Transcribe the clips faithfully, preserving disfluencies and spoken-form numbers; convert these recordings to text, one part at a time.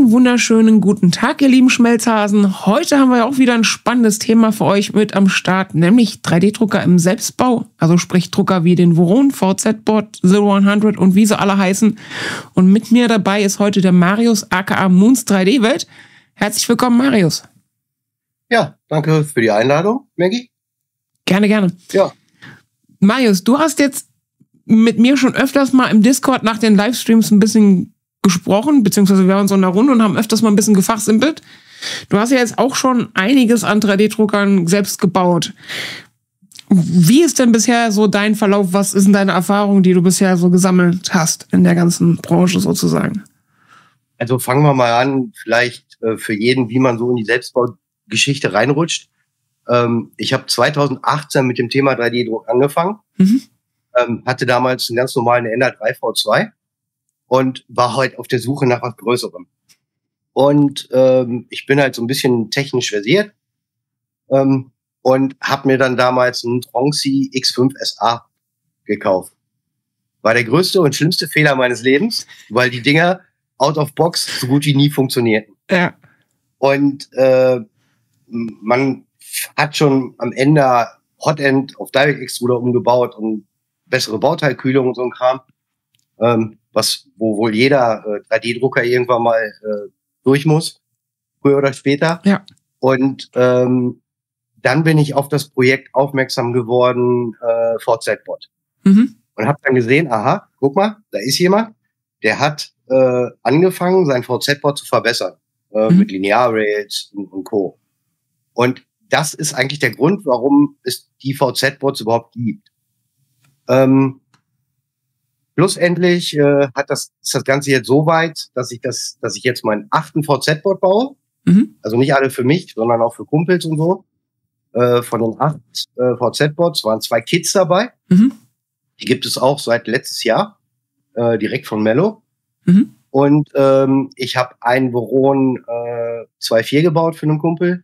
Einen wunderschönen guten Tag, ihr lieben Schmelzhasen. Heute haben wir auch wieder ein spannendes Thema für euch mit am Start, nämlich drei D-Drucker im Selbstbau. Also sprich Drucker wie den Voron, V Z-Bot, Zero hundert und wie sie alle heißen. Und mit mir dabei ist heute der Marius, aka Moons drei D Welt. Herzlich willkommen, Marius. Ja, danke für die Einladung, Maggie. Gerne, gerne. Ja. Marius, du hast jetzt mit mir schon öfters mal im Discord nach den Livestreams ein bisschen gesprochen, beziehungsweise wir waren so in der Runde und haben öfters mal ein bisschen gefachsimpelt. Du hast ja jetzt auch schon einiges an drei D-Druckern selbst gebaut. Wie ist denn bisher so dein Verlauf? Was ist denn deine Erfahrung, die du bisher so gesammelt hast in der ganzen Branche sozusagen? Also fangen wir mal an, vielleicht äh, für jeden, wie man so in die Selbstbaugeschichte reinrutscht. Ähm, ich habe zweitausendachtzehn mit dem Thema drei D-Druck angefangen, mhm. ähm, hatte damals einen ganz normalen Ender drei V zwei. Und war halt auf der Suche nach was Größerem. Und ähm, ich bin halt so ein bisschen technisch versiert ähm, und habe mir dann damals einen Tronxy X fünf S A gekauft. War der größte und schlimmste Fehler meines Lebens, weil die Dinger out of box so gut wie nie funktionierten. Ja. Und äh, man hat schon am Ende Hotend auf DirectX-Ruder umgebaut und bessere Bauteilkühlung und so ein Kram. Ähm, was, wo wohl jeder äh, drei D-Drucker irgendwann mal äh, durch muss, früher oder später. Ja. Und ähm, dann bin ich auf das Projekt aufmerksam geworden, äh, V Z-Bot. Mhm. Und habe dann gesehen, aha, guck mal, da ist jemand, der hat äh, angefangen, sein V Z-Bot zu verbessern, äh, mhm. mit Linear-Rails und, und Co. Und das ist eigentlich der Grund, warum es die V Z-Bots überhaupt gibt. Ähm, Schlussendlich äh, hat das, ist das Ganze jetzt so weit, dass ich das, dass ich jetzt meinen achten V Z-Bot baue. Mhm. Also nicht alle für mich, sondern auch für Kumpels und so. Äh, von den acht äh, V Z-Bots waren zwei Kits dabei. Mhm. Die gibt es auch seit letztes Jahr, äh, direkt von Mello. Mhm. Und ähm, ich habe einen Voron äh, zwei Punkt vier gebaut für einen Kumpel.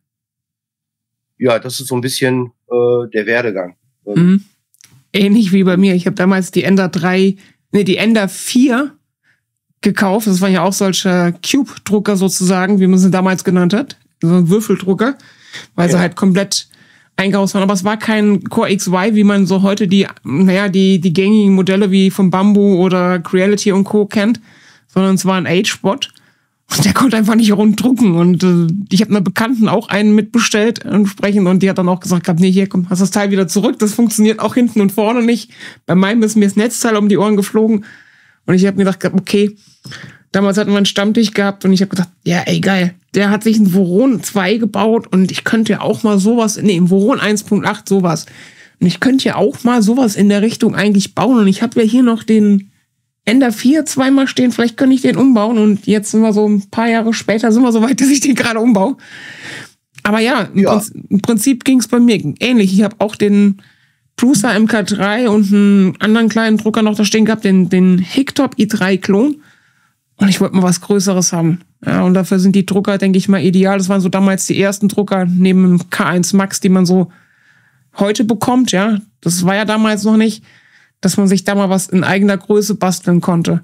Ja, das ist so ein bisschen äh, der Werdegang. Mhm. Ähnlich wie bei mir. Ich habe damals die Ender drei Nee, die Ender vier gekauft. Das waren ja auch solche Cube-Drucker sozusagen, wie man sie damals genannt hat. So ein Würfeldrucker, weil ja. sie halt komplett eingehaust waren. Aber es war kein Core X Y, wie man so heute die, naja, die, die gängigen Modelle wie von Bamboo oder Creality und Co. kennt, sondern es war ein H-Bot. Und der konnte einfach nicht rund drucken. Und äh, ich habe einer Bekannten auch einen mitbestellt entsprechend und die hat dann auch gesagt, nee, hier, komm, hast das Teil wieder zurück. Das funktioniert auch hinten und vorne nicht. Bei meinem ist mir das Netzteil um die Ohren geflogen. Und ich habe mir gedacht, okay, damals hatten wir einen Stammtisch gehabt und ich habe gedacht, ja, ey, geil. Der hat sich einen Voron zwei gebaut und ich könnte ja auch mal sowas, nee, im Voron eins Punkt acht sowas. Und ich könnte ja auch mal sowas in der Richtung eigentlich bauen. Und ich habe ja hier noch den Ender vier zweimal stehen, vielleicht könnte ich den umbauen und jetzt sind wir so ein paar Jahre später, sind wir so weit, dass ich den gerade umbaue. Aber ja, im, ja. Prinzip, im Prinzip ging es bei mir ähnlich. Ich habe auch den Prusa M K drei und einen anderen kleinen Drucker noch da stehen gehabt, den, den Hicktop i drei Klon. Und ich wollte mal was Größeres haben. Ja, und dafür sind die Drucker, denke ich mal, ideal. Das waren so damals die ersten Drucker neben dem K eins Max, die man so heute bekommt. Ja, das war ja damals noch nicht, dass man sich da mal was in eigener Größe basteln konnte.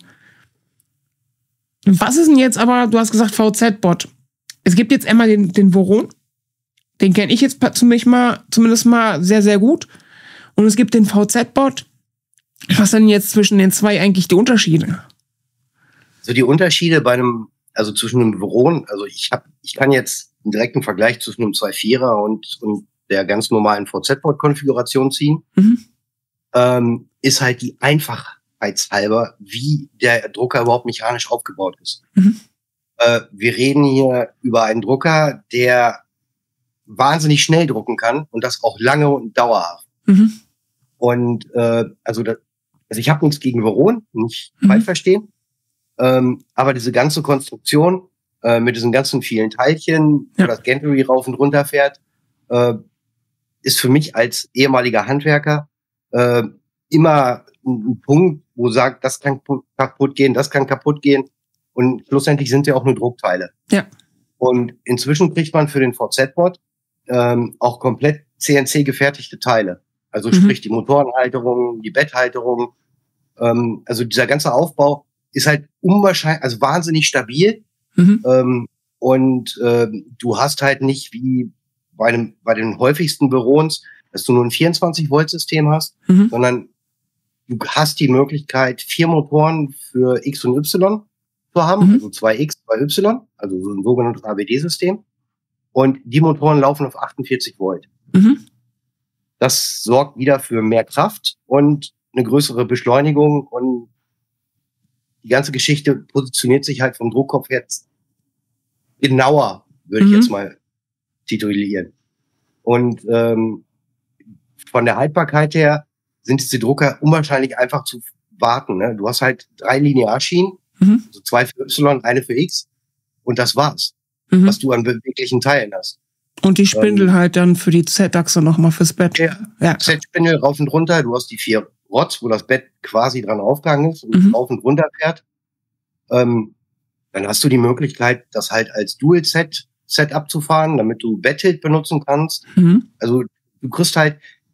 Was ist denn jetzt aber, du hast gesagt V Z-Bot. Es gibt jetzt einmal den, den Voron. Den kenne ich jetzt zumindest mal, zumindest mal sehr, sehr gut. Und es gibt den V Z-Bot. Was sind jetzt zwischen den zwei eigentlich die Unterschiede? Also die Unterschiede bei einem, also zwischen einem Voron, also ich habe, ich kann jetzt einen direkten Vergleich zwischen einem zwei Punkt vierer und, und der ganz normalen V Z-Bot-Konfiguration ziehen. Mhm. Ähm, ist halt die Einfachheitshalber, wie der Drucker überhaupt mechanisch aufgebaut ist. Mhm. Äh, wir reden hier über einen Drucker, der wahnsinnig schnell drucken kann und das auch lange und dauerhaft. Mhm. Und äh, also, das, also ich habe nichts gegen Voron, nicht mhm. falsch verstehen, ähm, aber diese ganze Konstruktion äh, mit diesen ganzen vielen Teilchen, ja. wo das Gantry rauf und runter fährt, äh, ist für mich als ehemaliger Handwerker äh, immer ein, ein Punkt, wo sagt, das kann kaputt gehen, das kann kaputt gehen. Und schlussendlich sind ja auch nur Druckteile. Ja. Und inzwischen kriegt man für den V Z-Bot ähm, auch komplett C N C gefertigte Teile. Also mhm. sprich die Motorenhalterung, die Betthalterung. Ähm, also dieser ganze Aufbau ist halt unwahrscheinlich, also wahnsinnig stabil Mhm. Ähm, und äh, du hast halt nicht wie bei, einem, bei den häufigsten Büros, dass du nur ein vierundzwanzig-Volt-System hast, mhm. sondern du hast die Möglichkeit, vier Motoren für X und Y zu haben, mhm. also zwei X, zwei Y, also so ein sogenanntes A B D-System. Und die Motoren laufen auf achtundvierzig Volt. Mhm. Das sorgt wieder für mehr Kraft und eine größere Beschleunigung, und die ganze Geschichte positioniert sich halt vom Druckkopf jetzt genauer, würde mhm. ich jetzt mal titulieren. Und ähm, von der Haltbarkeit her sind diese Drucker unwahrscheinlich einfach zu warten. Ne? Du hast halt drei Linearschienen, mhm. also zwei für Y, eine für X, und das war's, mhm. was du an beweglichen Teilen hast. Und die Spindel ähm, halt dann für die Z-Achse nochmal fürs Bett. Ja, ja. Z-Spindel rauf und runter. Du hast die vier Rods, wo das Bett quasi dran aufgehangen ist und mhm. rauf und runter fährt. Ähm, dann hast du die Möglichkeit, das halt als Dual-Set-Setup zu fahren, damit du Bed-Tilt benutzen kannst. Mhm. Also du kriegst halt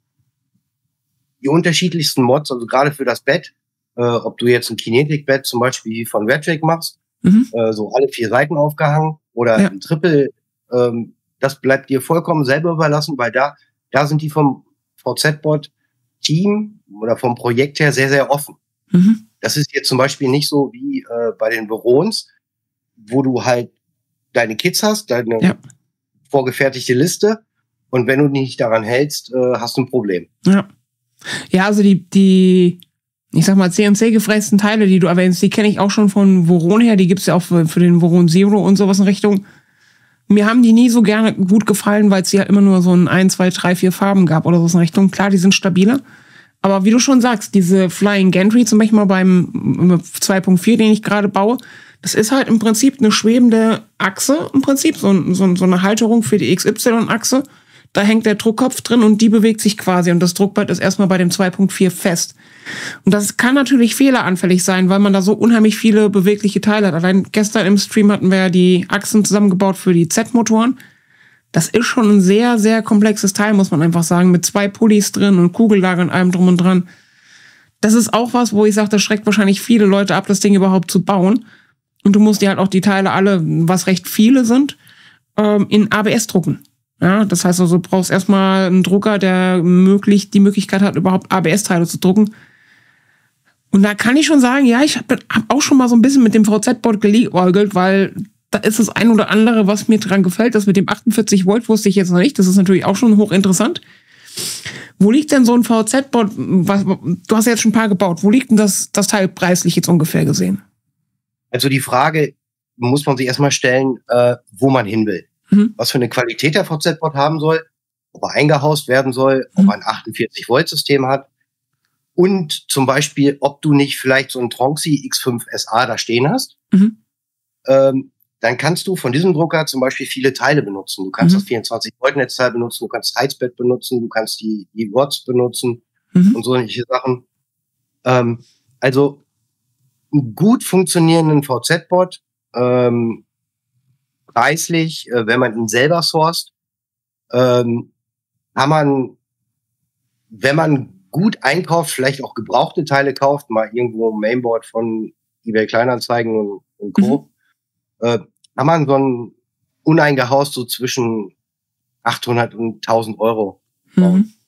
die unterschiedlichsten Mods, also gerade für das Bett, äh, ob du jetzt ein Kinetic-Bett zum Beispiel von Redrick machst, mhm. äh, so alle vier Seiten aufgehangen, oder ja. ein Triple, ähm, das bleibt dir vollkommen selber überlassen, weil da, da sind die vom V Z-Bot-Team oder vom Projekt her sehr, sehr offen. Mhm. Das ist jetzt zum Beispiel nicht so wie äh, bei den Büros, wo du halt deine Kits hast, deine ja. vorgefertigte Liste, und wenn du dich nicht daran hältst, äh, hast du ein Problem. Ja. Ja, also die, die, ich sag mal, C N C-gefrästen Teile, die du erwähnst, die kenne ich auch schon von Voron her. Die gibt's ja auch für, für den Voron Zero und sowas in Richtung. Mir haben die nie so gerne gut gefallen, weil es ja immer nur so ein, ein, zwei, drei, vier Farben gab oder so in Richtung. Klar, die sind stabiler. Aber wie du schon sagst, diese Flying Gantry, zum Beispiel mal beim zwei Punkt vier, den ich gerade baue, das ist halt im Prinzip eine schwebende Achse, im Prinzip, so, so, so eine Halterung für die X Y-Achse. Da hängt der Druckkopf drin und die bewegt sich quasi, und das Druckbett ist erstmal bei dem zwei Punkt vier fest. Und das kann natürlich fehleranfällig sein, weil man da so unheimlich viele bewegliche Teile hat. Allein gestern im Stream hatten wir ja die Achsen zusammengebaut für die Z-Motoren. Das ist schon ein sehr, sehr komplexes Teil, muss man einfach sagen, mit zwei Pullis drin und Kugellager und allem drum und dran. Das ist auch was, wo ich sage, das schreckt wahrscheinlich viele Leute ab, das Ding überhaupt zu bauen. Und du musst dir halt auch die Teile alle, was recht viele sind, in A B S drucken. Ja, das heißt also, du brauchst erstmal einen Drucker, der möglich, die Möglichkeit hat, überhaupt A B S-Teile zu drucken. Und da kann ich schon sagen, ja, ich habe hab auch schon mal so ein bisschen mit dem V Z-Board geliebäugelt, weil da ist das ein oder andere, was mir dran gefällt. Das mit dem achtundvierzig Volt wusste ich jetzt noch nicht. Das ist natürlich auch schon hochinteressant. Wo liegt denn so ein V Z-Board? Du hast ja jetzt schon ein paar gebaut. Wo liegt denn das, das Teil preislich jetzt ungefähr gesehen? Also die Frage muss man sich erstmal stellen, äh, wo man hin will. Mhm. Was für eine Qualität der V Z-Board haben soll, ob er eingehaust werden soll, mhm. ob er ein achtundvierzig Volt System hat, und zum Beispiel, ob du nicht vielleicht so ein Tronxy X fünf S A da stehen hast. Mhm. Ähm, dann kannst du von diesem Drucker zum Beispiel viele Teile benutzen. Du kannst mhm. das vierundzwanzig Volt Netzteil benutzen, du kannst Heizbett benutzen, du kannst die, die Rods benutzen mhm. und solche Sachen. Ähm, also einen gut funktionierenden V Z-Board, ähm, preislich, äh, wenn man ihn selber sourced, ähm, kann man, wenn man gut einkauft, vielleicht auch gebrauchte Teile kauft, mal irgendwo ein Mainboard von eBay Kleinanzeigen und, und Co., mhm. äh, kann man so ein uneingehaust so zwischen achthundert und tausend Euro bauen. Mhm.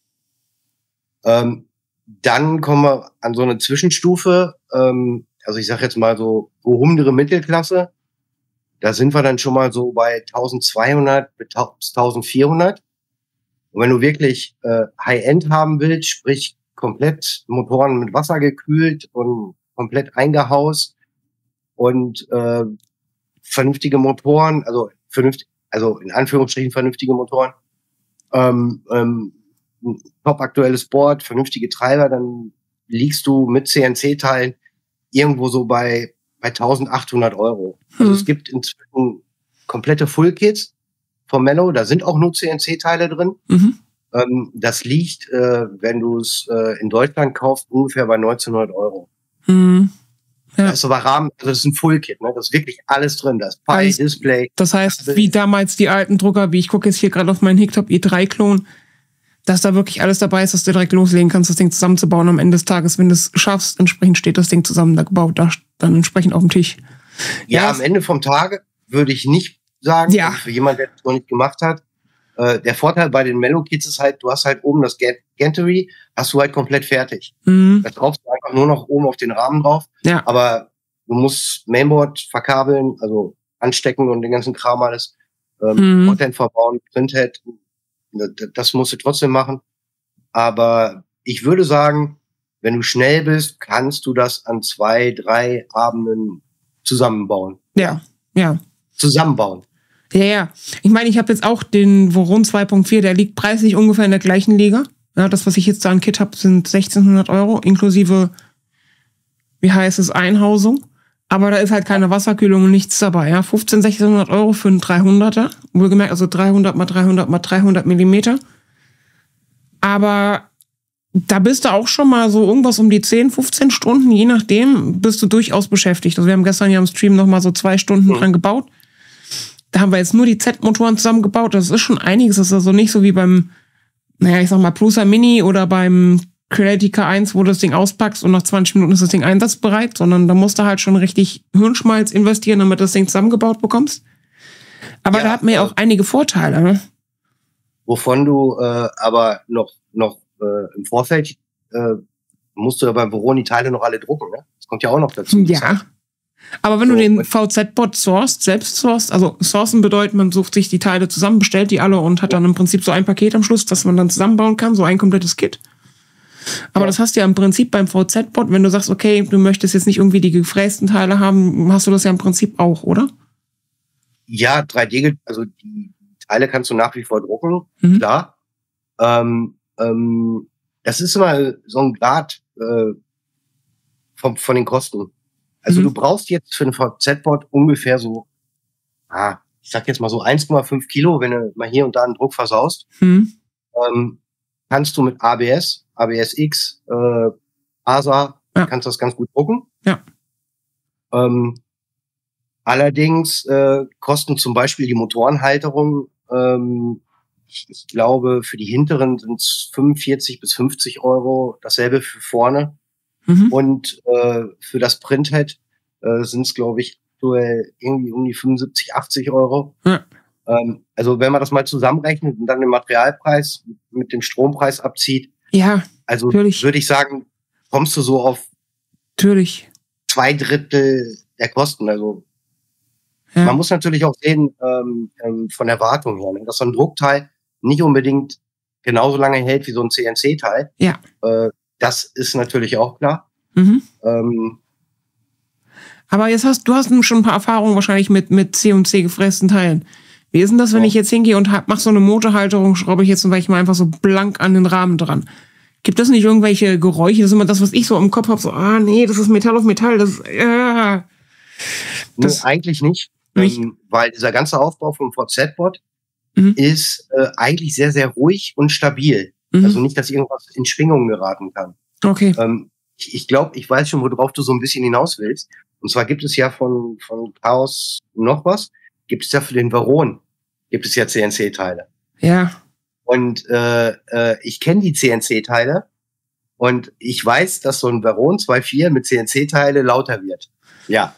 Ähm, dann kommen wir an so eine Zwischenstufe, ähm, also ich sage jetzt mal so gehobene Mittelklasse. Da sind wir dann schon mal so bei eintausendzweihundert bis eintausendvierhundert. Und wenn du wirklich äh, High-End haben willst, sprich komplett Motoren mit Wasser gekühlt und komplett eingehaust und äh, vernünftige Motoren, also vernünftig, also in Anführungsstrichen vernünftige Motoren, ähm, ähm, top aktuelles Board, vernünftige Treiber, dann liegst du mit C N C-Teilen irgendwo so bei bei eintausendachthundert Euro. Also mhm. es gibt inzwischen komplette Full-Kits von Mello, da sind auch nur C N C-Teile drin. Mhm. Ähm, das liegt, äh, wenn du es äh, in Deutschland kaufst, ungefähr bei neunzehnhundert Euro. Mhm. Ja. Das ist aber Rahmen, also das ist ein Full-Kit, ne? Das ist wirklich alles drin. Das Pi, heißt, Display. Das heißt, wie damals die alten Drucker, wie ich gucke jetzt hier gerade auf meinen Hicktop i drei Klon, dass da wirklich alles dabei ist, dass du direkt loslegen kannst, das Ding zusammenzubauen. Am Ende des Tages, wenn du es schaffst, entsprechend steht das Ding zusammen da gebaut, da dann entsprechend auf dem Tisch. Ja, ja am Ende vom Tage, würde ich nicht sagen. Ja. Für jemanden, der das noch nicht gemacht hat. Äh, der Vorteil bei den Mellow Kits ist halt, du hast halt oben das Gantry, hast du halt komplett fertig. Mhm. Da draufst du einfach nur noch oben auf den Rahmen drauf. Ja. Aber du musst Mainboard verkabeln, also anstecken und den ganzen Kram alles. Ähm, mhm. Content verbauen, Printhead. Das musst du trotzdem machen. Aber ich würde sagen, wenn du schnell bist, kannst du das an zwei, drei Abenden zusammenbauen. Ja, ja. Zusammenbauen. Ja, ja. Ich meine, ich habe jetzt auch den Voron zwei Punkt vier, der liegt preislich ungefähr in der gleichen Liga. Ja, das, was ich jetzt da an Kit habe, sind sechzehnhundert Euro, inklusive, wie heißt es, Einhausung. Aber da ist halt keine Wasserkühlung und nichts dabei. Ja, fünfzehnhundert, sechzehnhundert Euro für einen dreihunderter. Wohlgemerkt, also dreihundert mal dreihundert mal dreihundert Millimeter. Aber da bist du auch schon mal so irgendwas um die zehn, fünfzehn Stunden, je nachdem, bist du durchaus beschäftigt. Also wir haben gestern ja im Stream noch mal so zwei Stunden dran gebaut. Da haben wir jetzt nur die Z-Motoren zusammengebaut. Das ist schon einiges. Das ist also nicht so wie beim, naja, ich sag mal, Prusa Mini oder beim Creality K eins, wo du das Ding auspackst und nach zwanzig Minuten ist das Ding einsatzbereit, sondern da musst du halt schon richtig Hirnschmalz investieren, damit du das Ding zusammengebaut bekommst. Aber ja, da hat man ja auch einige Vorteile. Ne? Wovon du äh, aber noch, noch äh, im Vorfeld äh, musst du ja beim Voron die Teile noch alle drucken. Ne? Das kommt ja auch noch dazu. Ja. Aber wenn so, du den V Z-Bot sourced, selbst sourced, also sourcen bedeutet, man sucht sich die Teile zusammen, bestellt die alle und hat dann im Prinzip so ein Paket am Schluss, das man dann zusammenbauen kann, so ein komplettes Kit. Aber ja. Das hast du ja im Prinzip beim V Z-Bot, wenn du sagst, okay, du möchtest jetzt nicht irgendwie die gefrästen Teile haben, hast du das ja im Prinzip auch, oder? Ja, drei D, also die Teile kannst du nach wie vor drucken, mhm. klar. Ähm, ähm, das ist immer so ein Grad äh, von, von den Kosten. Also mhm. du brauchst jetzt für ein V Z-Bot ungefähr so, ah, ich sag jetzt mal so eins Komma fünf Kilo, wenn du mal hier und da einen Druck versaust. Mhm. Ähm, kannst du mit A B S, A B S X, äh, A S A, ja. kannst das ganz gut drucken. Ja. Ähm, allerdings äh, kosten zum Beispiel die Motorenhalterung, ähm, ich, ich glaube, für die hinteren sind es fünfundvierzig bis fünfzig Euro, dasselbe für vorne. Mhm. Und äh, für das Printhead äh, sind es, glaube ich, aktuell irgendwie um die fünfundsiebzig, achtzig Euro. Ja. Ähm, also wenn man das mal zusammenrechnet und dann den Materialpreis mit dem Strompreis abzieht, ja, also würde ich sagen, kommst du so auf natürlich zwei Drittel der Kosten. Also ja. Man muss natürlich auch sehen, ähm, ähm, von der Wartung her, ne, dass so ein Druckteil nicht unbedingt genauso lange hält wie so ein C N C-Teil. Ja. Äh, Das ist natürlich auch klar. Mhm. Ähm, Aber jetzt hast du hast schon ein paar Erfahrungen wahrscheinlich mit mit C und C gefrästen Teilen. Wie ist denn das, wenn ja. ich jetzt hingehe und hab, mach so eine Motorhalterung, schraube ich jetzt zum Beispiel mal einfach so blank an den Rahmen dran? Gibt es nicht irgendwelche Geräusche? Das ist immer das, was ich so im Kopf habe. So, ah nee, das ist Metall auf Metall. Das, äh, das nee, eigentlich nicht, nicht. Ähm, weil dieser ganze Aufbau vom V Z-Bot mhm. ist äh, eigentlich sehr, sehr ruhig und stabil. Mhm. Also nicht, dass irgendwas in Schwingungen geraten kann. Okay. Ähm, ich ich glaube, ich weiß schon, worauf du so ein bisschen hinaus willst. Und zwar gibt es ja von von Chaos noch was. Gibt es ja für den Voron, gibt es ja C N C-Teile. Ja. Und äh, äh, ich kenne die C N C-Teile und ich weiß, dass so ein Voron zwei Punkt vier mit C N C-Teile lauter wird. Ja.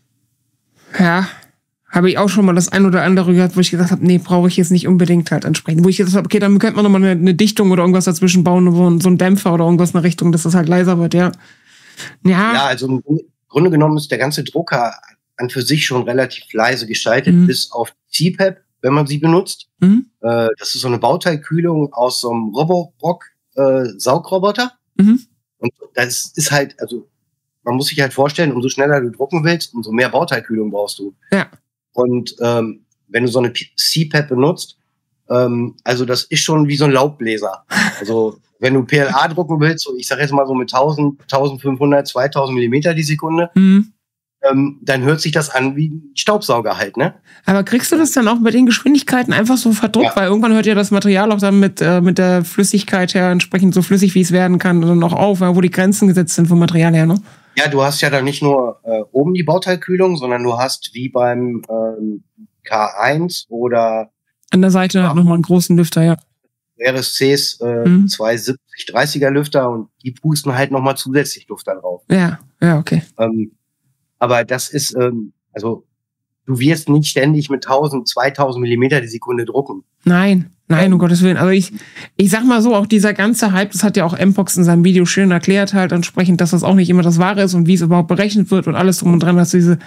Ja. Habe ich auch schon mal das ein oder andere gehört, wo ich gesagt habe, nee, brauche ich jetzt nicht unbedingt halt entsprechend. Wo ich gesagt habe, okay, dann könnte man nochmal eine, eine Dichtung oder irgendwas dazwischen bauen, so ein Dämpfer oder irgendwas in der Richtung, dass das halt leiser wird, ja. Ja, ja, also im Grunde genommen ist der ganze Drucker an für sich schon relativ leise gestaltet, mhm. bis auf C PAP, wenn man sie benutzt. Mhm. Äh, das ist so eine Bauteilkühlung aus so einem Roborock äh, Saugroboter. Mhm. Und das ist halt, also man muss sich halt vorstellen, umso schneller du drucken willst, umso mehr Bauteilkühlung brauchst du. Ja. Und ähm, wenn du so eine C PAP benutzt, ähm, also das ist schon wie so ein Laubbläser. Also wenn du P L A drucken willst, so ich sag jetzt mal so mit tausend, eintausendfünfhundert, zweitausend Millimeter die Sekunde, mhm. ähm, dann hört sich das an wie ein Staubsauger halt, ne? Aber kriegst du das dann auch mit den Geschwindigkeiten einfach so verdruckt? Ja. Weil irgendwann hört ja das Material auch dann mit, äh, mit der Flüssigkeit her entsprechend so flüssig, wie es werden kann, dann auch auf, wo die Grenzen gesetzt sind vom Material her, ne? Ja, du hast ja dann nicht nur äh, oben die Bauteilkühlung, sondern du hast wie beim ähm, K eins oder an der Seite ja, nochmal einen großen Lüfter, ja. R S Cs äh, mhm. zwei siebzig dreißiger Lüfter und die pusten halt nochmal zusätzlich Luft da drauf. Ja, ja, okay. Ähm, aber das ist, ähm, also du wirst nicht ständig mit tausend, zweitausend Millimeter die Sekunde drucken. Nein, nein, um Gottes Willen. Also ich, ich sag mal so, auch dieser ganze Hype, das hat ja auch Mpox in seinem Video schön erklärt, halt entsprechend, dass das auch nicht immer das Wahre ist und wie es überhaupt berechnet wird und alles drum und dran, dass diese,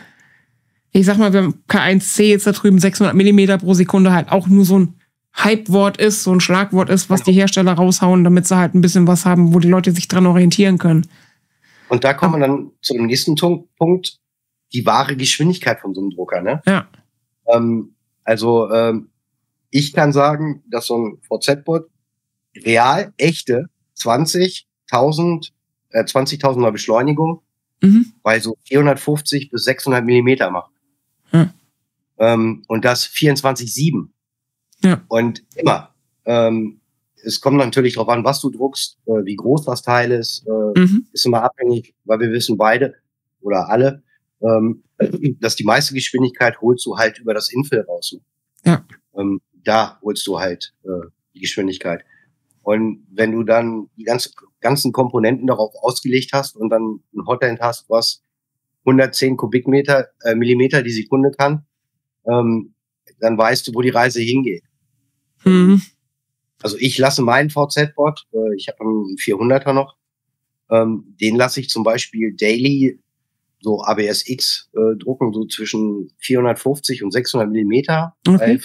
ich sag mal, wir haben K eins C jetzt da drüben sechshundert Millimeter pro Sekunde halt auch nur so ein Hype-Wort ist, so ein Schlagwort ist, was die Hersteller raushauen, damit sie halt ein bisschen was haben, wo die Leute sich dran orientieren können. Und da kommen wir dann zu dem nächsten Punkt, die wahre Geschwindigkeit von so einem Drucker, ne? Ja. Ähm, also, ähm, ich kann sagen, dass so ein V Z-Bot real, echte zwanzigtausend, äh, zwanzigtausender Beschleunigung mhm. bei so vierhundertfünfzig bis sechshundert Millimeter macht. Ja. Ähm, und das vierundzwanzig sieben. Ja. Und immer. Ähm, es kommt natürlich darauf an, was du druckst, äh, wie groß das Teil ist. Äh, mhm. Ist immer abhängig, weil wir wissen beide oder alle, ähm, dass die meiste Geschwindigkeit holst du halt über das Infill raus. Ja. Ähm, da holst du halt äh, die Geschwindigkeit. Und wenn du dann die ganze, ganzen Komponenten darauf ausgelegt hast und dann ein Hotend hast, was hundertzehn Kubikmeter, äh, Millimeter die Sekunde kann, ähm, dann weißt du, wo die Reise hingeht. Mhm. Also ich lasse meinen V Z-Bot, äh, ich habe einen vierhunderter noch, ähm, den lasse ich zum Beispiel daily so A B S X äh, drucken, so zwischen vierhundertfünfzig und sechshundert Millimeter bei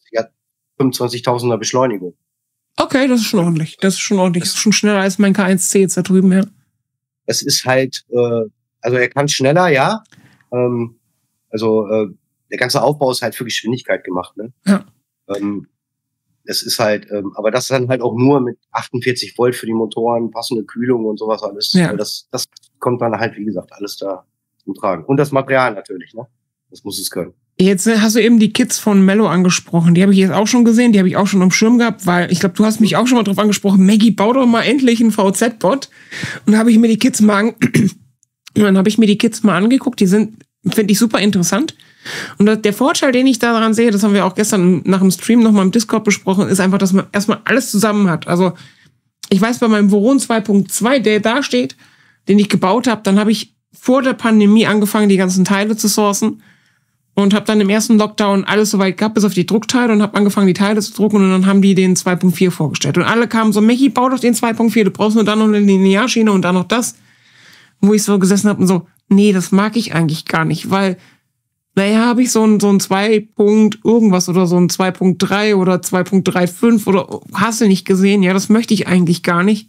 fünfundzwanzigtausender Beschleunigung. Okay, das ist schon ordentlich. Das ist schon ordentlich. Das ist schon schneller als mein K eins C jetzt da drüben, ja. Es ist halt, äh, also er kann schneller, ja. Ähm, also äh, der ganze Aufbau ist halt für Geschwindigkeit gemacht, ne? Ja. Ähm, es ist halt, ähm, aber das dann halt auch nur mit achtundvierzig Volt für die Motoren, passende Kühlung und sowas alles. Ja. Das, das kommt dann halt, wie gesagt, alles da zum Tragen. Und das Material natürlich, ne? Das muss es können. Jetzt hast du eben die Kits von Mello angesprochen. Die habe ich jetzt auch schon gesehen, die habe ich auch schon am Schirm gehabt, weil ich glaube, du hast mich auch schon mal drauf angesprochen, Maggie, bau doch mal endlich einen V Z-Bot. Und habe ich mir die Kits mal an und dann habe ich mir die Kits mal angeguckt, die sind, finde ich, super interessant. Und der Vorteil, den ich daran sehe, das haben wir auch gestern nach dem Stream nochmal im Discord besprochen, ist einfach, dass man erstmal alles zusammen hat. Also ich weiß, bei meinem Voron zwei Punkt zwei, der da steht, den ich gebaut habe, dann habe ich vor der Pandemie angefangen, die ganzen Teile zu sourcen und habe dann im ersten Lockdown alles soweit gehabt, bis auf die Druckteile, und habe angefangen, die Teile zu drucken, und dann haben die den zwei Punkt vier vorgestellt. Und alle kamen so, Michi, bau doch den zwei Punkt vier, du brauchst nur dann noch eine Linearschiene und dann noch das. Wo ich so gesessen habe und so, nee, das mag ich eigentlich gar nicht, weil naja, habe ich so ein, so ein zwei Punkt irgendwas oder so ein zwei Punkt drei oder zwei Punkt fünfunddreißig oder hast du nicht gesehen? Ja, das möchte ich eigentlich gar nicht.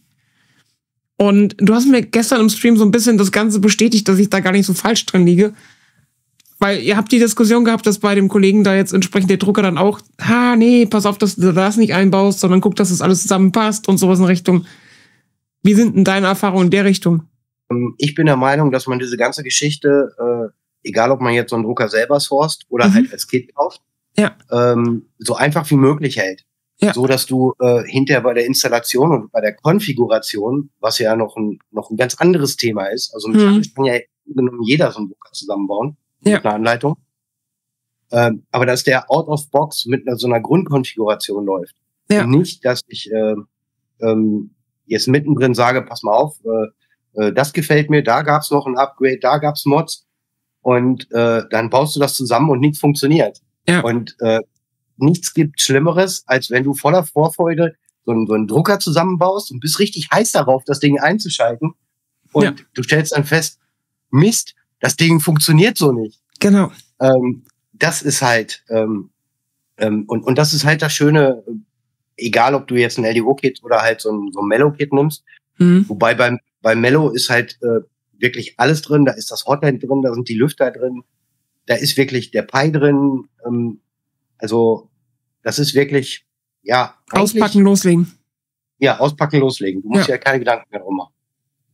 Und du hast mir gestern im Stream so ein bisschen das Ganze bestätigt, dass ich da gar nicht so falsch drin liege. Weil ihr habt die Diskussion gehabt, dass bei dem Kollegen da jetzt entsprechend der Drucker dann auch, ha, nee, pass auf, dass du das nicht einbaust, sondern guck, dass das alles zusammenpasst und sowas in Richtung. Wie sind denn deine Erfahrungen in der Richtung? Ich bin der Meinung, dass man diese ganze Geschichte, äh, egal ob man jetzt so einen Drucker selber sourced oder mhm. halt als Kit kauft, ja. ähm, so einfach wie möglich hält. Ja. So, dass du äh, hinterher bei der Installation und bei der Konfiguration, was ja noch ein, noch ein ganz anderes Thema ist, also mechanisch mhm. kann ja jeder so einen Drucker zusammenbauen, ja. mit einer Anleitung, ähm, aber dass der out of box mit einer, so einer Grundkonfiguration läuft. Ja. Und nicht, dass ich äh, ähm, jetzt mittendrin sage, pass mal auf, äh, äh, das gefällt mir, da gab's noch ein Upgrade, da gab's Mods, und äh, dann baust du das zusammen und nichts funktioniert. Ja. Und äh, nichts gibt Schlimmeres, als wenn du voller Vorfreude so einen, so einen Drucker zusammenbaust und bist richtig heiß darauf, das Ding einzuschalten. Und ja. du stellst dann fest, Mist, das Ding funktioniert so nicht. Genau. Ähm, das ist halt, ähm, ähm, und, und das ist halt das Schöne, egal ob du jetzt ein L D O-Kit oder halt so ein, so ein Mello-Kit nimmst. Mhm. Wobei beim, beim Mello ist halt äh, wirklich alles drin, da ist das Hotend drin, da sind die Lüfter drin, da ist wirklich der Pi drin, ähm, also das ist wirklich, ja. Auspacken, loslegen. Ja, auspacken, loslegen. Du musst ja, ja keine Gedanken mehr drum machen.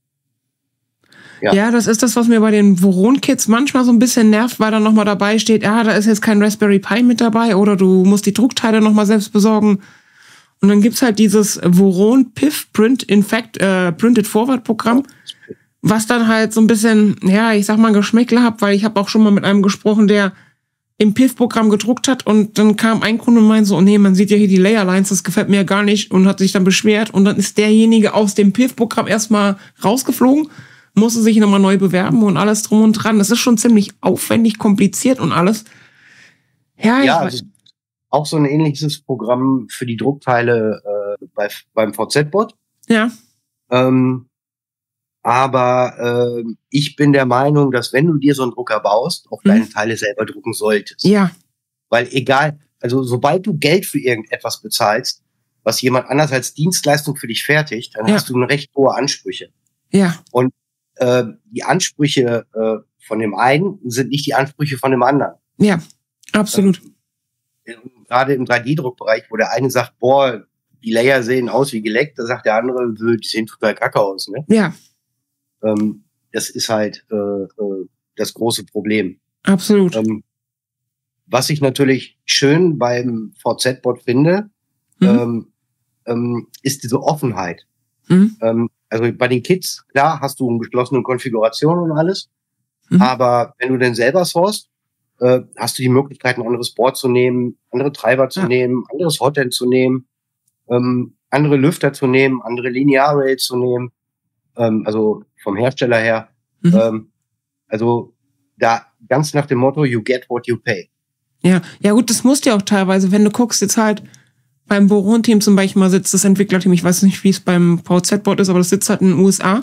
Ja. ja, das ist das, was mir bei den Voron-Kits manchmal so ein bisschen nervt, weil dann nochmal dabei steht, ja, da ist jetzt kein Raspberry Pi mit dabei oder du musst die Druckteile nochmal selbst besorgen. Und dann gibt's halt dieses Voron P I F Print in Fact äh, Printed Forward Programm, was dann halt so ein bisschen, ja, ich sag mal, Geschmäckle hat, weil ich habe auch schon mal mit einem gesprochen, der im P I F-Programm gedruckt hat, und dann kam ein Kunde und meinte so, oh nee, man sieht ja hier die Layerlines, das gefällt mir ja gar nicht, und hat sich dann beschwert, und dann ist derjenige aus dem P I F-Programm erstmal rausgeflogen, musste sich nochmal neu bewerben und alles drum und dran. Das ist schon ziemlich aufwendig, kompliziert und alles. Ja, ja, ich also auch so ein ähnliches Programm für die Druckteile äh, bei, beim V Z-Bot. Ja. Ähm, aber äh, ich bin der Meinung, dass wenn du dir so einen Drucker baust, auch Mhm. deine Teile selber drucken solltest. Ja. Weil egal, also sobald du Geld für irgendetwas bezahlst, was jemand anders als Dienstleistung für dich fertigt, dann Ja. hast du eine recht hohe Ansprüche. Ja. Und äh, die Ansprüche äh, von dem einen sind nicht die Ansprüche von dem anderen. Ja, absolut. Ähm, gerade im drei D Druckbereich, wo der eine sagt, boah, die Layer sehen aus wie geleckt, da sagt der andere, die sehen total kacke aus. Ne? Ja. Ähm, das ist halt äh, äh, das große Problem. Absolut. Ähm, was ich natürlich schön beim V Z-Bot finde, Mhm. ähm, ähm, ist diese Offenheit. Mhm. Ähm, also bei den Kits, klar, hast du eine geschlossene Konfiguration und alles, Mhm. aber wenn du denn selber sourcest, äh, hast du die Möglichkeit, ein anderes Board zu nehmen, andere Treiber zu Ja. nehmen, anderes Hotend zu nehmen, ähm, andere Lüfter zu nehmen, andere Linear-Rails zu nehmen, ähm, also vom Hersteller her. Mhm. Ähm, also da ganz nach dem Motto, you get what you pay. Ja, ja gut, das musst du ja auch teilweise, wenn du guckst, jetzt halt beim Boron-Team zum Beispiel mal sitzt das Entwicklerteam, ich weiß nicht, wie es beim V Z-Bot ist, aber das sitzt halt in den U S A.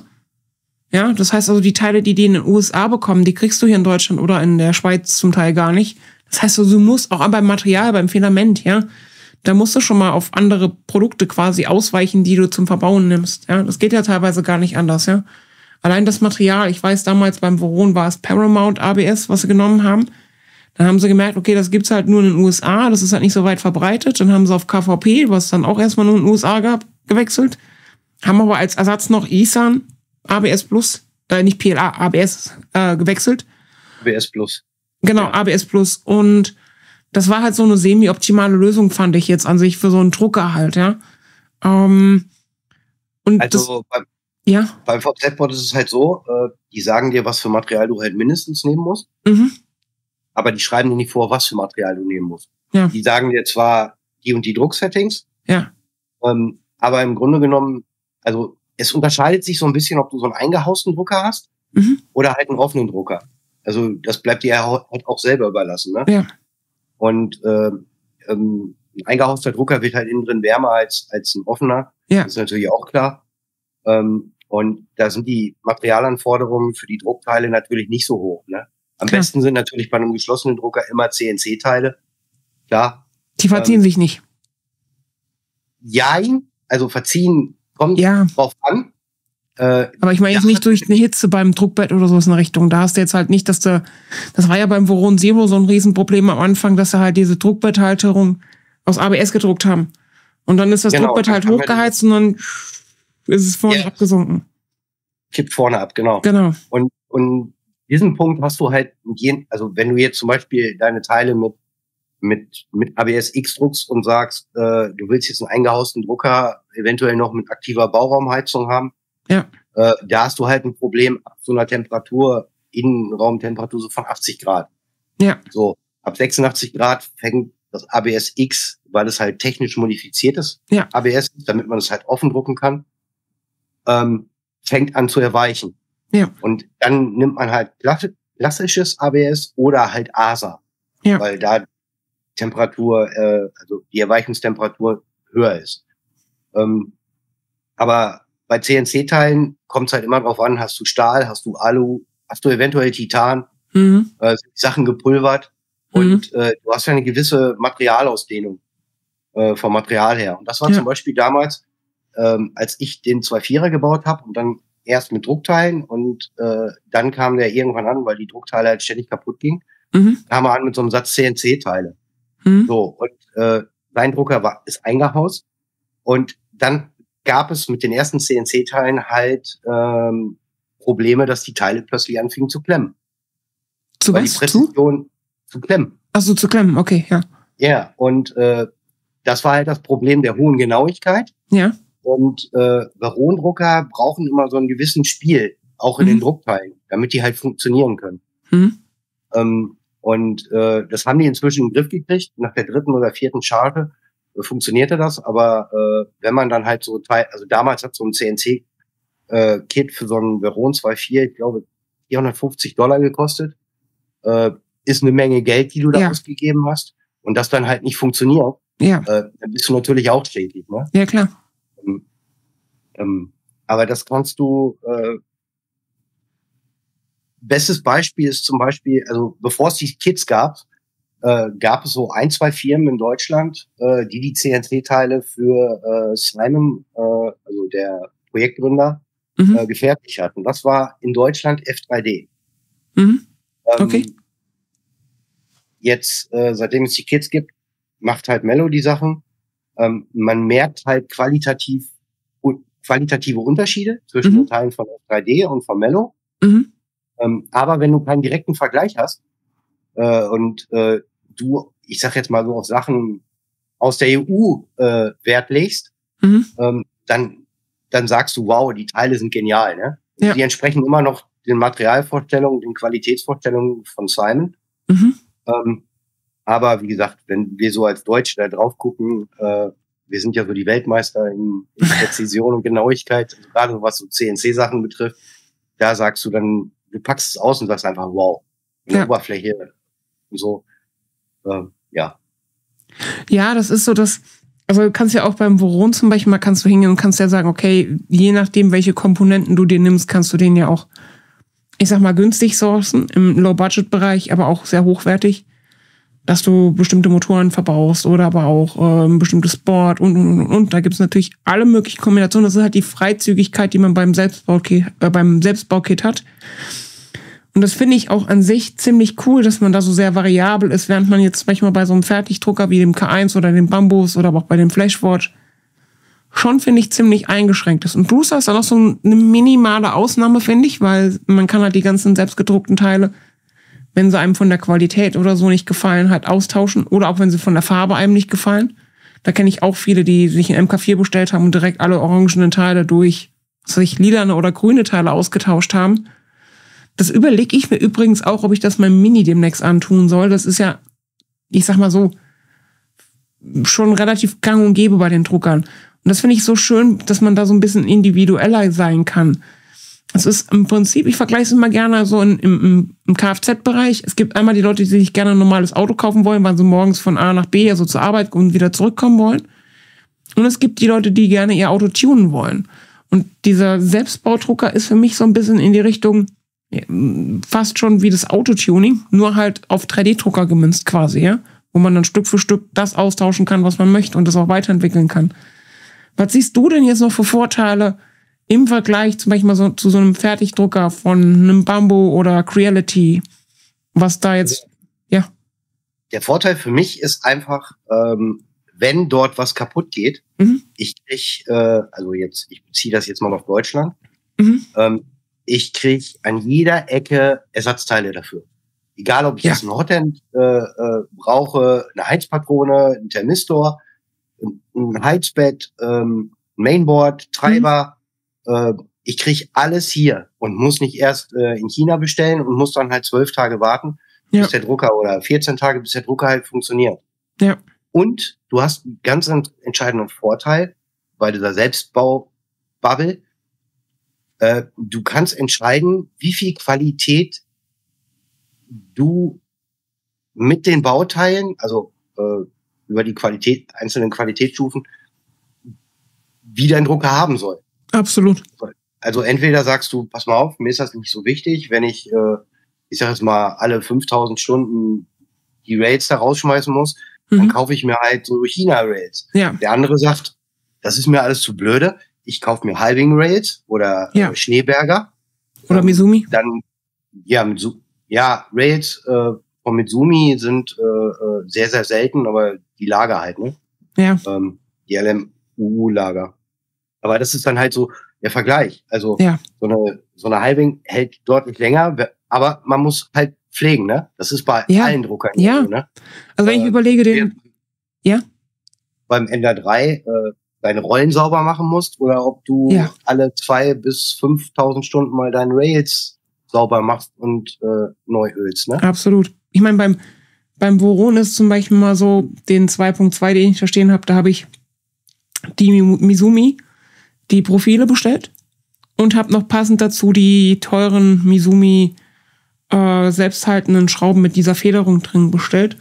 Ja, das heißt also, die Teile, die die in den U S A bekommen, die kriegst du hier in Deutschland oder in der Schweiz zum Teil gar nicht. Das heißt also, du musst auch beim Material, beim Filament, ja, da musst du schon mal auf andere Produkte quasi ausweichen, die du zum Verbauen nimmst. Ja, das geht ja teilweise gar nicht anders, ja. Allein das Material, ich weiß damals beim Voron war es Paramount A B S, was sie genommen haben. Dann haben sie gemerkt, okay, das gibt's halt nur in den U S A, das ist halt nicht so weit verbreitet. Dann haben sie auf K V P, was dann auch erstmal nur in den U S A gab, gewechselt. Haben aber als Ersatz noch Isan A B S Plus, äh, nicht P L A, A B S äh, gewechselt. A B S Plus. Genau, Ja. A B S Plus. Und das war halt so eine semi-optimale Lösung, fand ich jetzt an sich, für so einen Drucker halt, ja. Ähm, und Also das, beim, ja. beim V Z-Bot ist es halt so, äh, die sagen dir, was für Material du halt mindestens nehmen musst, Mhm. aber die schreiben dir nicht vor, was für Material du nehmen musst. Ja. Die sagen dir zwar die und die Drucksettings, Ja. ähm, aber im Grunde genommen, also es unterscheidet sich so ein bisschen, ob du so einen eingehausten Drucker hast Mhm. oder halt einen offenen Drucker. Also das bleibt dir halt auch selber überlassen. Ne? Ja. Und äh, ähm, ein eingehauster Drucker wird halt innen drin wärmer als, als ein offener. Ja. Das ist natürlich auch klar. Ähm, und da sind die Materialanforderungen für die Druckteile natürlich nicht so hoch. Ne? Am Klar. besten sind natürlich bei einem geschlossenen Drucker immer C N C-Teile. Klar. Die verziehen ähm, sich nicht. Jein, also verziehen kommt Ja. drauf an. Äh, Aber ich meine ja, jetzt nicht durch eine Hitze beim Druckbett oder so in der Richtung. Da hast du jetzt halt nicht, dass du, das war ja beim Voron Zero so ein Riesenproblem am Anfang, dass sie halt diese Druckbetthalterung aus A B S gedruckt haben. Und dann ist das Genau, Druckbett dann halt kann man hochgeheizt und dann ist es vorne Ja. abgesunken. kippt vorne ab, genau. Genau. Und, und diesen Punkt hast du halt, mit jeden, also wenn du jetzt zum Beispiel deine Teile mit, mit, mit A B S X-Drucks und sagst, äh, du willst jetzt einen eingehausten Drucker, eventuell noch mit aktiver Bauraumheizung haben, Ja. äh, da hast du halt ein Problem ab so einer Temperatur, Innenraumtemperatur so von achtzig Grad. Ja. So, ab sechsundachtzig Grad fängt das A B S X, weil es halt technisch modifiziertes Ja. A B S ist, damit man es halt offen drucken kann, ähm, fängt an zu erweichen. Ja. Und dann nimmt man halt klassisches A B S oder halt A S A, Ja. weil da Temperatur, äh, also die Erweichungstemperatur höher ist. Ähm, aber bei C N C-Teilen kommt es halt immer drauf an, hast du Stahl, hast du Alu, hast du eventuell Titan, Mhm. äh, sind die Sachen gepulvert Mhm. und äh, du hast ja eine gewisse Materialausdehnung äh, vom Material her. Und das war Ja. zum Beispiel damals, ähm, als ich den zwei Komma vierer gebaut habe und dann erst mit Druckteilen und äh, dann kam der irgendwann an, weil die Druckteile halt ständig kaputt gingen, Mhm. kam er an mit so einem Satz C N C-Teile. Mhm. So, und äh, sein Drucker war, ist eingehaust und dann gab es mit den ersten C N C-Teilen halt ähm, Probleme, dass die Teile plötzlich anfingen zu klemmen. Zu Weil was? die Zu? Präzision zu klemmen. Achso, zu klemmen, okay, ja. Ja, und äh, das war halt das Problem der hohen Genauigkeit. Ja. Und äh, Veron-Drucker brauchen immer so einen gewissen Spiel, auch in Mhm. den Druckteilen, damit die halt funktionieren können. Mhm. Ähm, und äh, das haben die inzwischen in den Griff gekriegt. Nach der dritten oder vierten Charge äh, funktionierte das. Aber äh, wenn man dann halt so Teil, also damals hat so ein C N C-Kit äh, für so einen Veron zwei Komma vier, ich glaube, vierhundertfünfzig Dollar gekostet. Äh, ist eine Menge Geld, die du da Ja. ausgegeben hast. und das dann halt nicht funktioniert, ja. äh, dann bist du natürlich auch schädlich, ne? Ja, klar. Ähm, ähm, aber das kannst du, äh, bestes Beispiel ist zum Beispiel, also bevor es die Kits gab, äh, gab es so ein, zwei Firmen in Deutschland, äh, die die C N C-Teile für äh, Simon, äh, also der Projektgründer, Mhm. äh, gefertigt hatten. Das war in Deutschland F drei D. Mhm. Ähm, Okay. Jetzt, äh, seitdem es die Kits gibt, macht halt Mello die Sachen. Ähm, man merkt halt qualitativ qualitative Unterschiede zwischen Mhm. den Teilen von F drei D und von Mello. Mhm. Ähm, aber wenn du keinen direkten Vergleich hast äh, und äh, du, ich sag jetzt mal so, auf Sachen aus der E U äh, Wert legst, Mhm. ähm, dann dann sagst du, wow, die Teile sind genial, ne? Ja. Die entsprechen immer noch den Materialvorstellungen, den Qualitätsvorstellungen von Simon. Mhm. Ähm, aber wie gesagt, wenn wir so als Deutsche da drauf gucken, äh, wir sind ja so die Weltmeister in, in Präzision und Genauigkeit, also gerade was so C N C-Sachen betrifft, da sagst du dann, du packst es aus und sagst einfach, wow, eine Ja. Oberfläche und so, äh, ja. Ja, das ist so, dass, also du kannst ja auch beim Voron zum Beispiel mal kannst du hingehen und kannst ja sagen, okay, je nachdem, welche Komponenten du dir nimmst, kannst du den ja auch, ich sag mal, günstig sourcen, im Low-Budget-Bereich, aber auch sehr hochwertig, dass du bestimmte Motoren verbaust oder aber auch äh, ein bestimmtes Board und, und, und, und. Da gibt es natürlich alle möglichen Kombinationen. Das ist halt die Freizügigkeit, die man beim Selbstbaukit, äh, beim Selbstbaukit hat. Und das finde ich auch an sich ziemlich cool, dass man da so sehr variabel ist, während man jetzt manchmal bei so einem Fertigdrucker wie dem K eins oder dem Bambus oder aber auch bei dem Flashforge schon, finde ich, ziemlich eingeschränkt ist. Und Brucer ist auch noch so eine minimale Ausnahme, finde ich, weil man kann halt die ganzen selbstgedruckten Teile, wenn sie einem von der Qualität oder so nicht gefallen, halt austauschen. Oder auch wenn sie von der Farbe einem nicht gefallen. Da kenne ich auch viele, die sich ein M K vier bestellt haben und direkt alle orangenen Teile durch, was weiß ich, lilane oder grüne Teile ausgetauscht haben. Das überlege ich mir übrigens auch, ob ich das meinem Mini demnächst antun soll. Das ist ja, ich sag mal so, schon relativ gang und gäbe bei den Druckern. Und das finde ich so schön, dass man da so ein bisschen individueller sein kann. Es ist im Prinzip, ich vergleiche es immer gerne so in, im, im Kfz-Bereich. Es gibt einmal die Leute, die sich gerne ein normales Auto kaufen wollen, weil sie morgens von A nach B, also zur Arbeit und wieder zurückkommen wollen. Und es gibt die Leute, die gerne ihr Auto tunen wollen. Und dieser Selbstbaudrucker ist für mich so ein bisschen in die Richtung, fast schon wie das Autotuning, nur halt auf drei D Drucker gemünzt quasi, ja, wo man dann Stück für Stück das austauschen kann, was man möchte und das auch weiterentwickeln kann. Was siehst du denn jetzt noch für Vorteile im Vergleich zum Beispiel mal so, zu so einem Fertigdrucker von einem Bambu oder Creality, was da jetzt, ja. Der Vorteil für mich ist einfach, ähm, wenn dort was kaputt geht, mhm. ich krieg, äh, also jetzt, ich beziehe das jetzt mal auf Deutschland, mhm. ähm, ich krieg an jeder Ecke Ersatzteile dafür. Egal, ob ich ja. jetzt ein Hotend äh, äh, brauche, eine Heizpatrone, ein Thermistor, ein Heizbett, ähm, ein Mainboard, Treiber. Mhm. Äh, ich krieg alles hier und muss nicht erst äh, in China bestellen und muss dann halt zwölf Tage warten, ja. bis der Drucker oder vierzehn Tage, bis der Drucker halt funktioniert. Ja. Und du hast einen ganz entscheidenden Vorteil bei dieser Selbstbau-Bubble. Äh, du kannst entscheiden, wie viel Qualität du mit den Bauteilen, also äh, über die Qualität, einzelnen Qualitätsstufen, wie dein Drucker haben soll. Absolut. Also entweder sagst du, pass mal auf, mir ist das nicht so wichtig, wenn ich, äh, ich sag jetzt mal, alle fünftausend Stunden die Rails da rausschmeißen muss, mhm. dann kaufe ich mir halt so China-Rails. Ja. Der andere sagt, das ist mir alles zu blöde, ich kaufe mir Halving-Rails oder ja. äh, Schneeberger. Oder ähm, Mizumi. Dann, ja, mit, ja, Rails äh, von Mizumi sind äh, sehr, sehr selten, aber die Lager halt, ne? Ja. Ähm, die L M U U-Lager. Aber das ist dann halt so der Vergleich. Also ja. so eine so eine Halving hält deutlich länger, aber man muss halt pflegen, ne? Das ist bei ja. allen Druckern ja. so, ne? Also wenn äh, ich überlege, den ja beim Ender drei äh, deine Rollen sauber machen musst oder ob du ja. alle zwei bis fünftausend Stunden mal deine Rails sauber machst und äh, neu ölst, ne? Absolut. Ich meine, beim beim Voron ist zum Beispiel mal so den zwei Punkt zwei, den ich da stehen habe, da habe ich die Mizumi, die Profile bestellt und habe noch passend dazu die teuren Mizumi äh, selbsthaltenden Schrauben mit dieser Federung drin bestellt.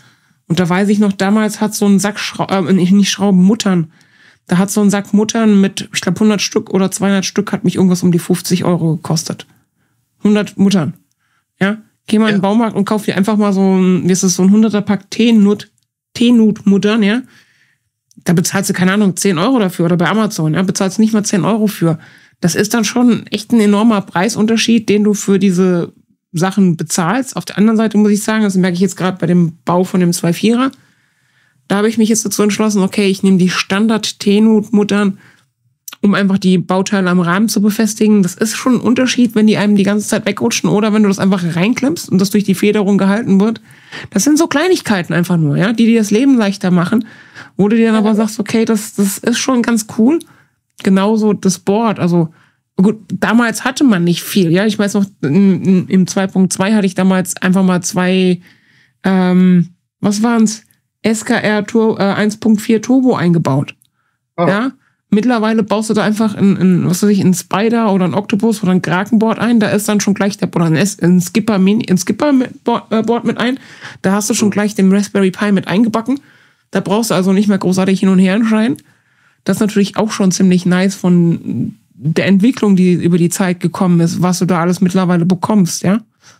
Und da weiß ich noch, damals hat so ein Sack, Schrau äh, nicht Schrauben, Muttern. Da hat so ein Sack Muttern mit, ich glaube, hundert Stück oder zweihundert Stück hat mich irgendwas um die fünfzig Euro gekostet. hundert Muttern. Ja, geh mal ja. in den Baumarkt und kauf dir einfach mal so ein, wie ist das, so ein hunderter Pack Teenut, Teenut-Muttern, ja. Da bezahlst du, keine Ahnung, zehn Euro dafür oder bei Amazon, ja, bezahlst nicht mal zehn Euro für. Das ist dann schon echt ein enormer Preisunterschied, den du für diese Sachen bezahlst. Auf der anderen Seite muss ich sagen, das merke ich jetzt gerade bei dem Bau von dem zwei Komma vierer, da habe ich mich jetzt dazu entschlossen, okay, ich nehme die Standard-Teenut-Muttern, um einfach die Bauteile am Rahmen zu befestigen. Das ist schon ein Unterschied, wenn die einem die ganze Zeit wegrutschen oder wenn du das einfach reinklemmst und das durch die Federung gehalten wird. Das sind so Kleinigkeiten einfach nur, ja, die dir das Leben leichter machen, wo du dir dann aber sagst, okay, das, das ist schon ganz cool. Genauso das Board, also gut, damals hatte man nicht viel, ja, ich weiß noch, in, in, im zwei Punkt zwei hatte ich damals einfach mal zwei, ähm, was waren's? S K R Tur- äh, eins Punkt vier Turbo eingebaut. Oh. Ja, mittlerweile baust du da einfach in, in, was weiß ich, einen Spider oder ein Octopus oder ein Krakenboard ein, da ist dann schon gleich der, oder ein, ein Skipper Mini, ein Skipper mit, Board, äh, Board mit ein, da hast du schon gleich den Raspberry Pi mit eingebacken. Da brauchst du also nicht mehr großartig hin und her entscheiden. Das ist natürlich auch schon ziemlich nice von der Entwicklung, die über die Zeit gekommen ist, was du da alles mittlerweile bekommst, ja.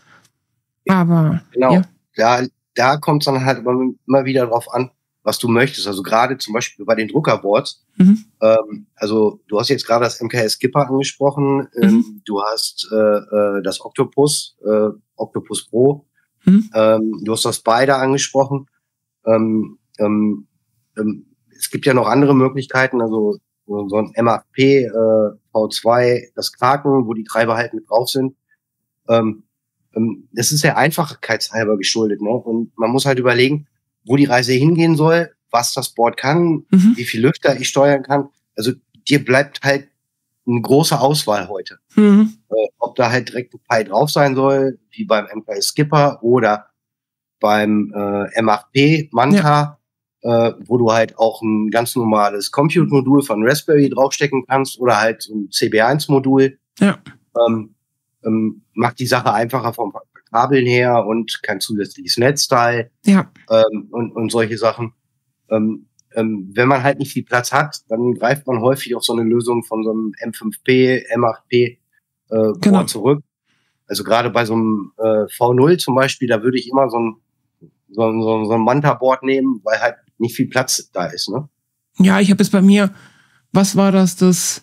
Aber, genau. Ja. Da, da kommt es dann halt immer, immer wieder drauf an, was du möchtest. Also gerade zum Beispiel bei den Druckerboards, mhm. ähm, also du hast jetzt gerade das M K S Skipper angesprochen, ähm, mhm. du hast äh, das Octopus, äh, Octopus Pro, mhm. ähm, du hast das Spider angesprochen. Ähm, ähm, ähm, es gibt ja noch andere Möglichkeiten, also so ein M acht P, äh, V zwei, das Kraken, wo die Treiber halt mit drauf sind. Ähm, ähm, das ist der Einfachheitshalber geschuldet, ne? Und man muss halt überlegen, wo die Reise hingehen soll, was das Board kann, mhm. wie viel Lüfter ich steuern kann. Also dir bleibt halt eine große Auswahl heute. Mhm. Äh, ob da halt direkt ein Pi drauf sein soll, wie beim M K S Skipper oder beim äh, M acht P Manta, ja. äh, wo du halt auch ein ganz normales Compute-Modul von Raspberry draufstecken kannst oder halt so ein C B eins Modul. Ja. Ähm, ähm, macht die Sache einfacher vom Kabeln her und kein zusätzliches Netzteil. Ja. Ähm, und, und solche Sachen. Ähm, ähm, wenn man halt nicht viel Platz hat, dann greift man häufig auf so eine Lösung von so einem M fünf P, M acht P äh, genau. zurück. Also gerade bei so einem äh, V null zum Beispiel, da würde ich immer so ein, so ein, so ein Manta-Board nehmen, weil halt nicht viel Platz da ist, ne? Ja, ich habe jetzt bei mir, was war das, das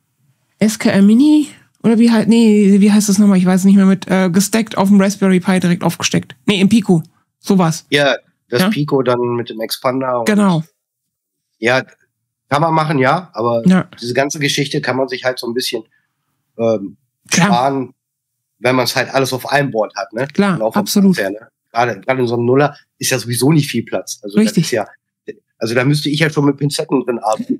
S K R Mini? Oder wie halt, nee, wie heißt das nochmal? Ich weiß nicht mehr, mit äh, gesteckt auf dem Raspberry Pi direkt aufgesteckt. Nee, im Pico. Sowas. Ja, das ja? Pico dann mit dem Expander. Und genau. Ja, kann man machen, ja, aber ja. diese ganze Geschichte kann man sich halt so ein bisschen ähm, sparen, wenn man es halt alles auf einem Board hat, ne? Klar, absolut. Her, ne? Gerade, gerade in so einem Nuller ist ja sowieso nicht viel Platz. Also Richtig. Das ist ja, also da müsste ich ja schon mit Pinzetten drin arbeiten.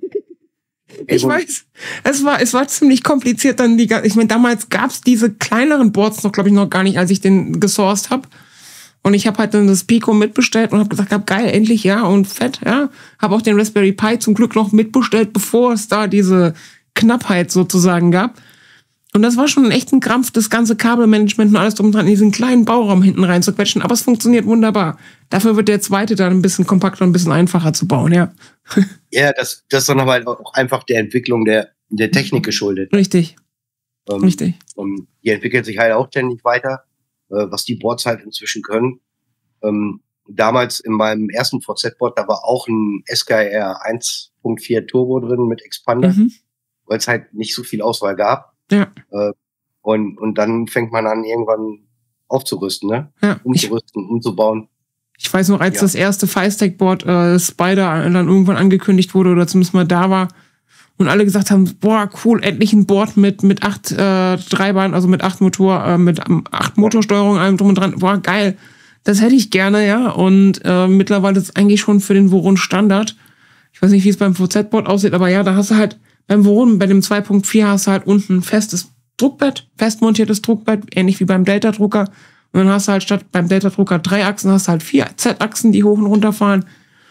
Ich weiß, es war, es war ziemlich kompliziert dann die, ich meine, damals gab's diese kleineren Boards noch, glaube ich, noch gar nicht, als ich den gesourced habe. Und ich habe halt dann das Pico mitbestellt und habe gesagt, hab, geil, endlich, ja, und fett, ja. Habe auch den Raspberry Pi zum Glück noch mitbestellt, bevor es da diese Knappheit sozusagen gab. Und das war schon echt ein Krampf, das ganze Kabelmanagement und alles drum und dran in diesen kleinen Bauraum hinten rein zu quetschen. Aber es funktioniert wunderbar. Dafür wird der zweite dann ein bisschen kompakter und ein bisschen einfacher zu bauen, ja. Ja, das, das ist dann aber halt auch einfach der Entwicklung der, der Technik geschuldet. Richtig. Ähm, Richtig. Und die entwickelt sich halt auch ständig weiter, äh, was die Boards halt inzwischen können. Ähm, damals in meinem ersten V Z-Board, da war auch ein S K R eins Punkt vier Turbo drin mit Expander, mhm. weil es halt nicht so viel Auswahl gab. Ja. Äh, und, und dann fängt man an, irgendwann aufzurüsten, ne? Ja. Umzurüsten, umzubauen. Ich weiß noch, als ja. das erste Firestack-Board äh, Spider dann irgendwann angekündigt wurde oder zumindest mal da war und alle gesagt haben, boah, cool, endlich ein Board mit mit acht äh, Treibern, also mit acht Motor, äh, mit ähm, acht Motorsteuerungen, allem drum und dran. Boah, geil, das hätte ich gerne, ja. Und äh, mittlerweile ist es eigentlich schon für den Voron Standard. Ich weiß nicht, wie es beim V Z-Board aussieht, aber ja, da hast du halt beim Voron, bei dem zwei Punkt vier hast du halt unten ein festes Druckbett, festmontiertes Druckbett, ähnlich wie beim Delta-Drucker. Und dann hast du halt statt beim Delta-Drucker drei Achsen, hast du halt vier Z-Achsen, die hoch und runter fahren.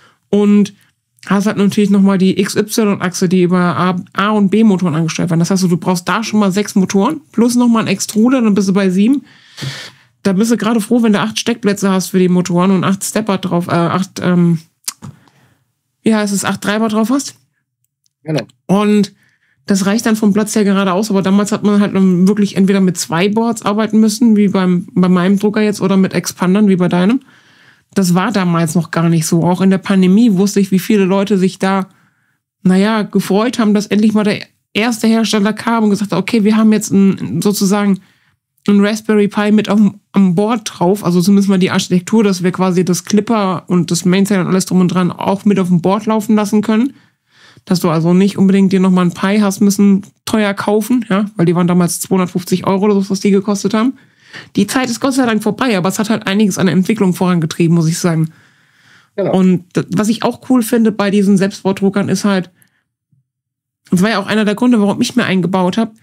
Und hast halt natürlich nochmal die X Y-Achse, die über A, A- und B-Motoren angesteuert werden. Das heißt, du brauchst da schon mal sechs Motoren, plus nochmal ein Extruder, dann bist du bei sieben. da bist du gerade froh, wenn du acht Steckplätze hast für die Motoren und acht Stepper drauf, äh, acht, ähm, wie heißt es, acht Treiber drauf hast. Genau. Und das reicht dann vom Platz her gerade aus, aber damals hat man halt wirklich entweder mit zwei Boards arbeiten müssen, wie beim, bei meinem Drucker jetzt, oder mit Expandern, wie bei deinem. Das war damals noch gar nicht so. Auch in der Pandemie wusste ich, wie viele Leute sich da, naja, gefreut haben, dass endlich mal der erste Hersteller kam und gesagt hat, okay, wir haben jetzt ein, sozusagen ein Raspberry Pi mit auf, am Board drauf, also zumindest mal die Architektur, dass wir quasi das Clipper und das Mainsail und alles drum und dran auch mit auf dem Board laufen lassen können. Dass du also nicht unbedingt dir nochmal ein Pi hast müssen teuer kaufen, ja, weil die waren damals zweihundertfünfzig Euro oder so, was die gekostet haben. Die Zeit ist Gott sei Dank vorbei, aber es hat halt einiges an der Entwicklung vorangetrieben, muss ich sagen. Genau. Und das, was ich auch cool finde bei diesen Selbstbaudruckern ist halt, das war ja auch einer der Gründe, warum ich mir eingebaut habe,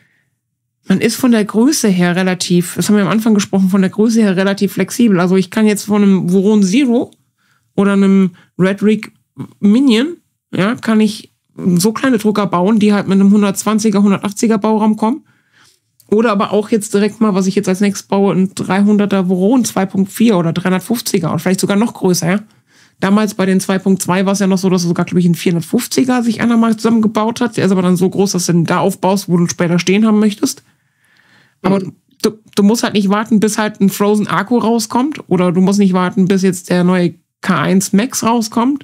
man ist von der Größe her relativ, das haben wir am Anfang gesprochen, von der Größe her relativ flexibel. Also ich kann jetzt von einem Voron Zero oder einem Red Rig Minion, ja, kann ich so kleine Drucker bauen, die halt mit einem hundertzwanziger, hundertachtziger Bauraum kommen. Oder aber auch jetzt direkt mal, was ich jetzt als nächstes baue, ein dreihunderter Voron zwei Punkt vier oder dreihundertfünfziger oder vielleicht sogar noch größer, ja. Damals bei den zwei Punkt zwei war es ja noch so, dass sogar, glaube ich, ein vierhundertfünfziger sich einer mal zusammengebaut hat. Der ist aber dann so groß, dass du den da aufbaust, wo du später stehen haben möchtest. Aber mhm. du, du musst halt nicht warten, bis halt ein Frozen Akku rauskommt. Oder du musst nicht warten, bis jetzt der neue K eins Max rauskommt.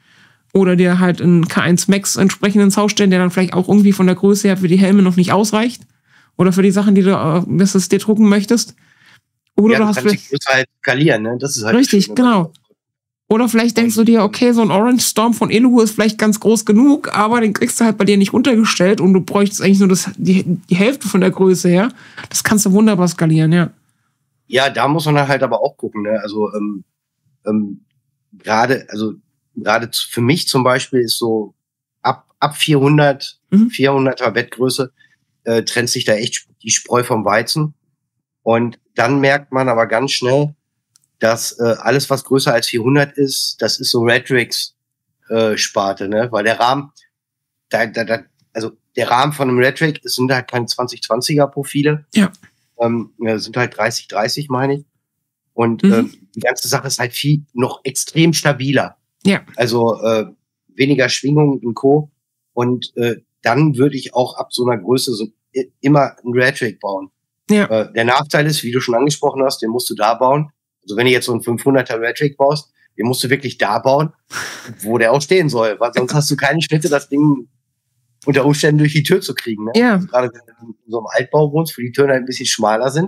Oder dir halt ein K eins Max entsprechend ins Haus stellen, der dann vielleicht auch irgendwie von der Größe her für die Helme noch nicht ausreicht. Oder für die Sachen, die du, dass du es dir drucken möchtest. Oder ja, du, du hast kannst die Größe halt skalieren, ne? Das ist halt richtig, genau. Oder vielleicht denkst du dir, okay, so ein Orange Storm von Elugu ist vielleicht ganz groß genug, aber den kriegst du halt bei dir nicht untergestellt und du bräuchtest eigentlich nur das, die, die Hälfte von der Größe her. Das kannst du wunderbar skalieren, ja. Ja, da muss man halt aber auch gucken, ne? Also ähm, ähm, gerade, also gerade für mich zum Beispiel ist so ab ab vierhundert, mhm. vierhunderter Bettgröße äh, trennt sich da echt die Spreu vom Weizen. Und dann merkt man aber ganz schnell, dass äh, alles, was größer als vierhundert ist, das ist so Red Rigs äh, Sparte, ne? Weil der Rahmen, da, da, da, also der Rahmen von einem Red Rig, es sind halt keine zwanzig zwanziger Profile. Ja. Ähm, sind halt dreißig dreißig, meine ich. Und mhm. äh, die ganze Sache ist halt viel noch extrem stabiler. Ja. Also äh, weniger Schwingungen und Co. Und äh, dann würde ich auch ab so einer Größe so immer einen Red Rig bauen. Ja. Äh, der Nachteil ist, wie du schon angesprochen hast, den musst du da bauen. Also wenn du jetzt so einen fünfhunderter Red Rig baust, den musst du wirklich da bauen, wo der auch stehen soll. Weil sonst hast du keine Schnitte, das Ding unter Umständen durch die Tür zu kriegen. Ne? Ja. Also gerade wenn du in so einem Altbau wohnst, wo die Türen halt ein bisschen schmaler sind.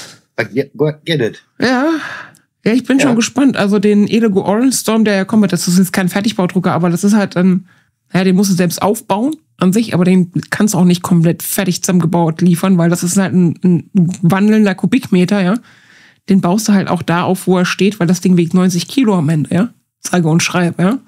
Get, get it. Ja. Ja, ich bin ja. schon gespannt. Also den Elugu Orange Storm, der ja kommt, das ist jetzt kein Fertigbaudrucker, aber das ist halt ein, ja, den musst du selbst aufbauen an sich, aber den kannst du auch nicht komplett fertig zusammengebaut liefern, weil das ist halt ein, ein wandelnder Kubikmeter, ja. Den baust du halt auch da auf, wo er steht, weil das Ding wiegt neunzig Kilo am Ende, ja. Zeige und schreibe, ja.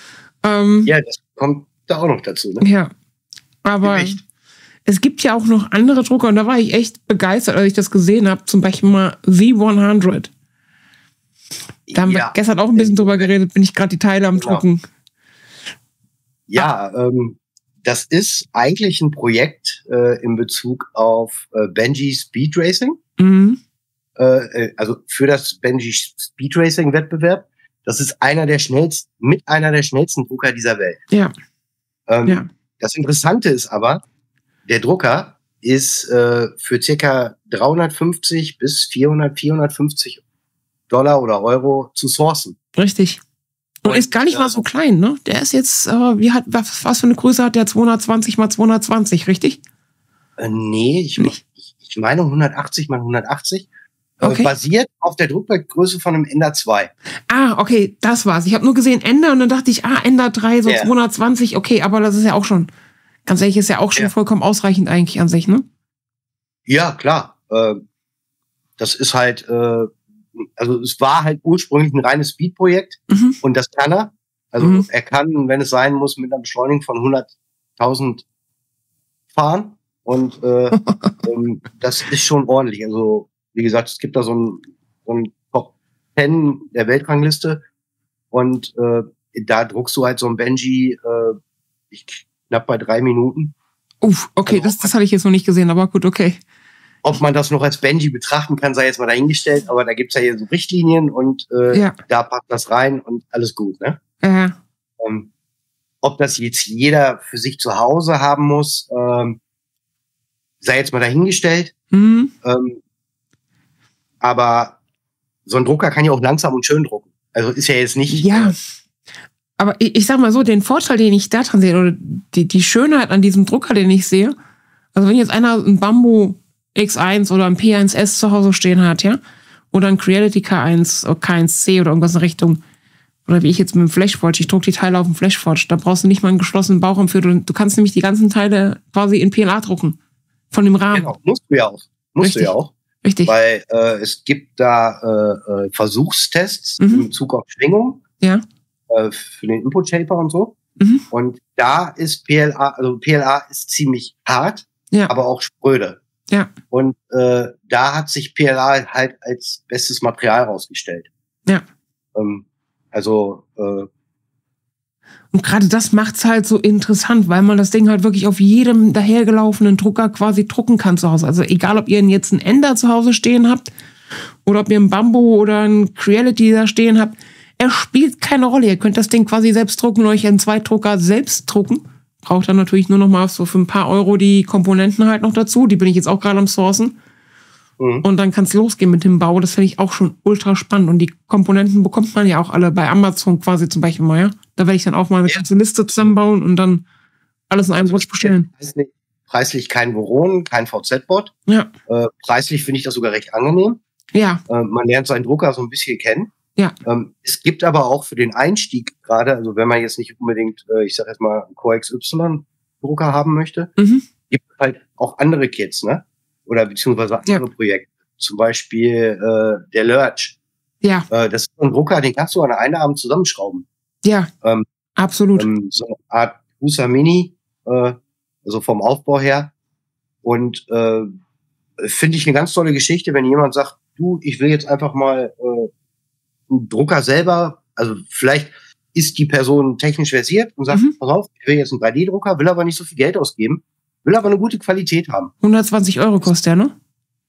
Ähm, ja, das kommt da auch noch dazu, ne? Ja. Aber Gewicht. Es gibt ja auch noch andere Drucker und da war ich echt begeistert, als ich das gesehen habe. Zum Beispiel mal V hundert. Da haben ja. wir gestern auch ein bisschen drüber geredet, bin ich gerade die Teile am genau. Drucken. Ja, ähm, das ist eigentlich ein Projekt äh, in Bezug auf äh, Benji Speed Racing. Mhm. Äh, also für das Benji Speed Racing Wettbewerb. Das ist einer der schnellsten, mit einer der schnellsten Drucker dieser Welt. Ja. Ähm, ja. Das Interessante ist aber, der Drucker ist äh, für circa dreihundertfünfzig bis vierhundert, vierhundertfünfzig Dollar oder Euro zu sourcen. Richtig. Und, und ist gar nicht äh, mal so klein, ne? Der ist jetzt, äh, wie hat, was, was für eine Größe hat der? zweihundertzwanzig mal zweihundertzwanzig, richtig? Äh, nee, ich, ich, ich meine hundertachtzig mal hundertachtzig. Okay. Äh, basiert auf der Druckgröße von einem Ender zwei. Ah, okay, das war's. Ich habe nur gesehen Ender und dann dachte ich, ah, Ender drei, so yeah. zweihundertzwanzig, okay, aber das ist ja auch schon, ganz ehrlich, ist ja auch schon yeah. vollkommen ausreichend eigentlich an sich, ne? Ja, klar. Äh, das ist halt, äh, also es war halt ursprünglich ein reines Speed-Projekt mhm. und das kann er. Also mhm. er kann, wenn es sein muss, mit einer Beschleunigung von hunderttausend fahren und äh, ähm, das ist schon ordentlich. Also wie gesagt, es gibt da so ein, so ein Top zehn der Weltrangliste und äh, da druckst du halt so ein Benji äh, ich, knapp bei drei Minuten. Uff, okay, also, das, das hatte ich jetzt noch nicht gesehen, aber gut, okay. ob man das noch als Benji betrachten kann, sei jetzt mal dahingestellt, aber da gibt's ja hier so Richtlinien und äh, ja. da passt das rein und alles gut, ne? Ja. Ähm, ob das jetzt jeder für sich zu Hause haben muss, ähm, sei jetzt mal dahingestellt. Mhm. Ähm, aber so ein Drucker kann ja auch langsam und schön drucken. Also ist ja jetzt nicht... Ja, aber ich, ich sag mal so, den Vorteil, den ich da dran sehe, oder die, die Schönheit an diesem Drucker, den ich sehe, also wenn jetzt einer ein Bambu X eins oder ein P eins S zu Hause stehen hat, ja, oder ein Creality K eins oder K eins C oder irgendwas in Richtung, oder wie ich jetzt mit dem Flashforge, ich drucke die Teile auf dem Flashforge, da brauchst du nicht mal einen geschlossenen Bauchraum für, du, du kannst nämlich die ganzen Teile quasi in P L A drucken, von dem Rahmen. Genau, musst du ja auch. Musst Richtig. du ja auch. Richtig. Weil äh, es gibt da äh, Versuchstests mhm. in Bezug auf Schwingung ja. äh, für den Input Shaper und so. Mhm. Und da ist P L A, also P L A ist ziemlich hart, ja. aber auch spröde. Ja. Und äh, da hat sich P L A halt als bestes Material rausgestellt. Ja. Ähm, also äh, und gerade das macht's halt so interessant, weil man das Ding halt wirklich auf jedem dahergelaufenen Drucker quasi drucken kann zu Hause. Also egal, ob ihr jetzt einen Ender zu Hause stehen habt oder ob ihr einen Bambu oder einen Creality da stehen habt, er spielt keine Rolle. Ihr könnt das Ding quasi selbst drucken und euch einen Zweitdrucker selbst drucken. Braucht dann natürlich nur noch mal so für ein paar Euro die Komponenten halt noch dazu. Die bin ich jetzt auch gerade am Sourcen. Mhm. Und dann kann's losgehen mit dem Bau. Das finde ich auch schon ultra spannend. Und die Komponenten bekommt man ja auch alle bei Amazon quasi zum Beispiel mal, ja. Da werde ich dann auch mal eine ja. ganze Liste zusammenbauen und dann alles in einem Rutsch bestellen. Preislich, preislich kein Voron, kein V Z-Bot. Ja. Äh, preislich finde ich das sogar recht angenehm. Ja. Äh, man lernt seinen Drucker so ein bisschen kennen. Ja. Ähm, es gibt aber auch für den Einstieg gerade, also wenn man jetzt nicht unbedingt, äh, ich sag jetzt mal, einen Core X Y-Drucker haben möchte, mhm. gibt halt auch andere Kits, ne? Oder beziehungsweise andere ja. Projekte. Zum Beispiel äh, der Lurch. Ja. Äh, das ist ein Drucker, den kannst du an einem Abend zusammenschrauben. Ja, ähm, absolut. Ähm, so eine Art Prusa Mini, äh, also vom Aufbau her. Und äh, finde ich eine ganz tolle Geschichte, wenn jemand sagt, du, ich will jetzt einfach mal äh, einen Drucker selber, also vielleicht ist die Person technisch versiert und sagt, mhm. pass auf, ich will jetzt einen drei D Drucker, will aber nicht so viel Geld ausgeben, will aber eine gute Qualität haben. hundertzwanzig Euro kostet der, ne?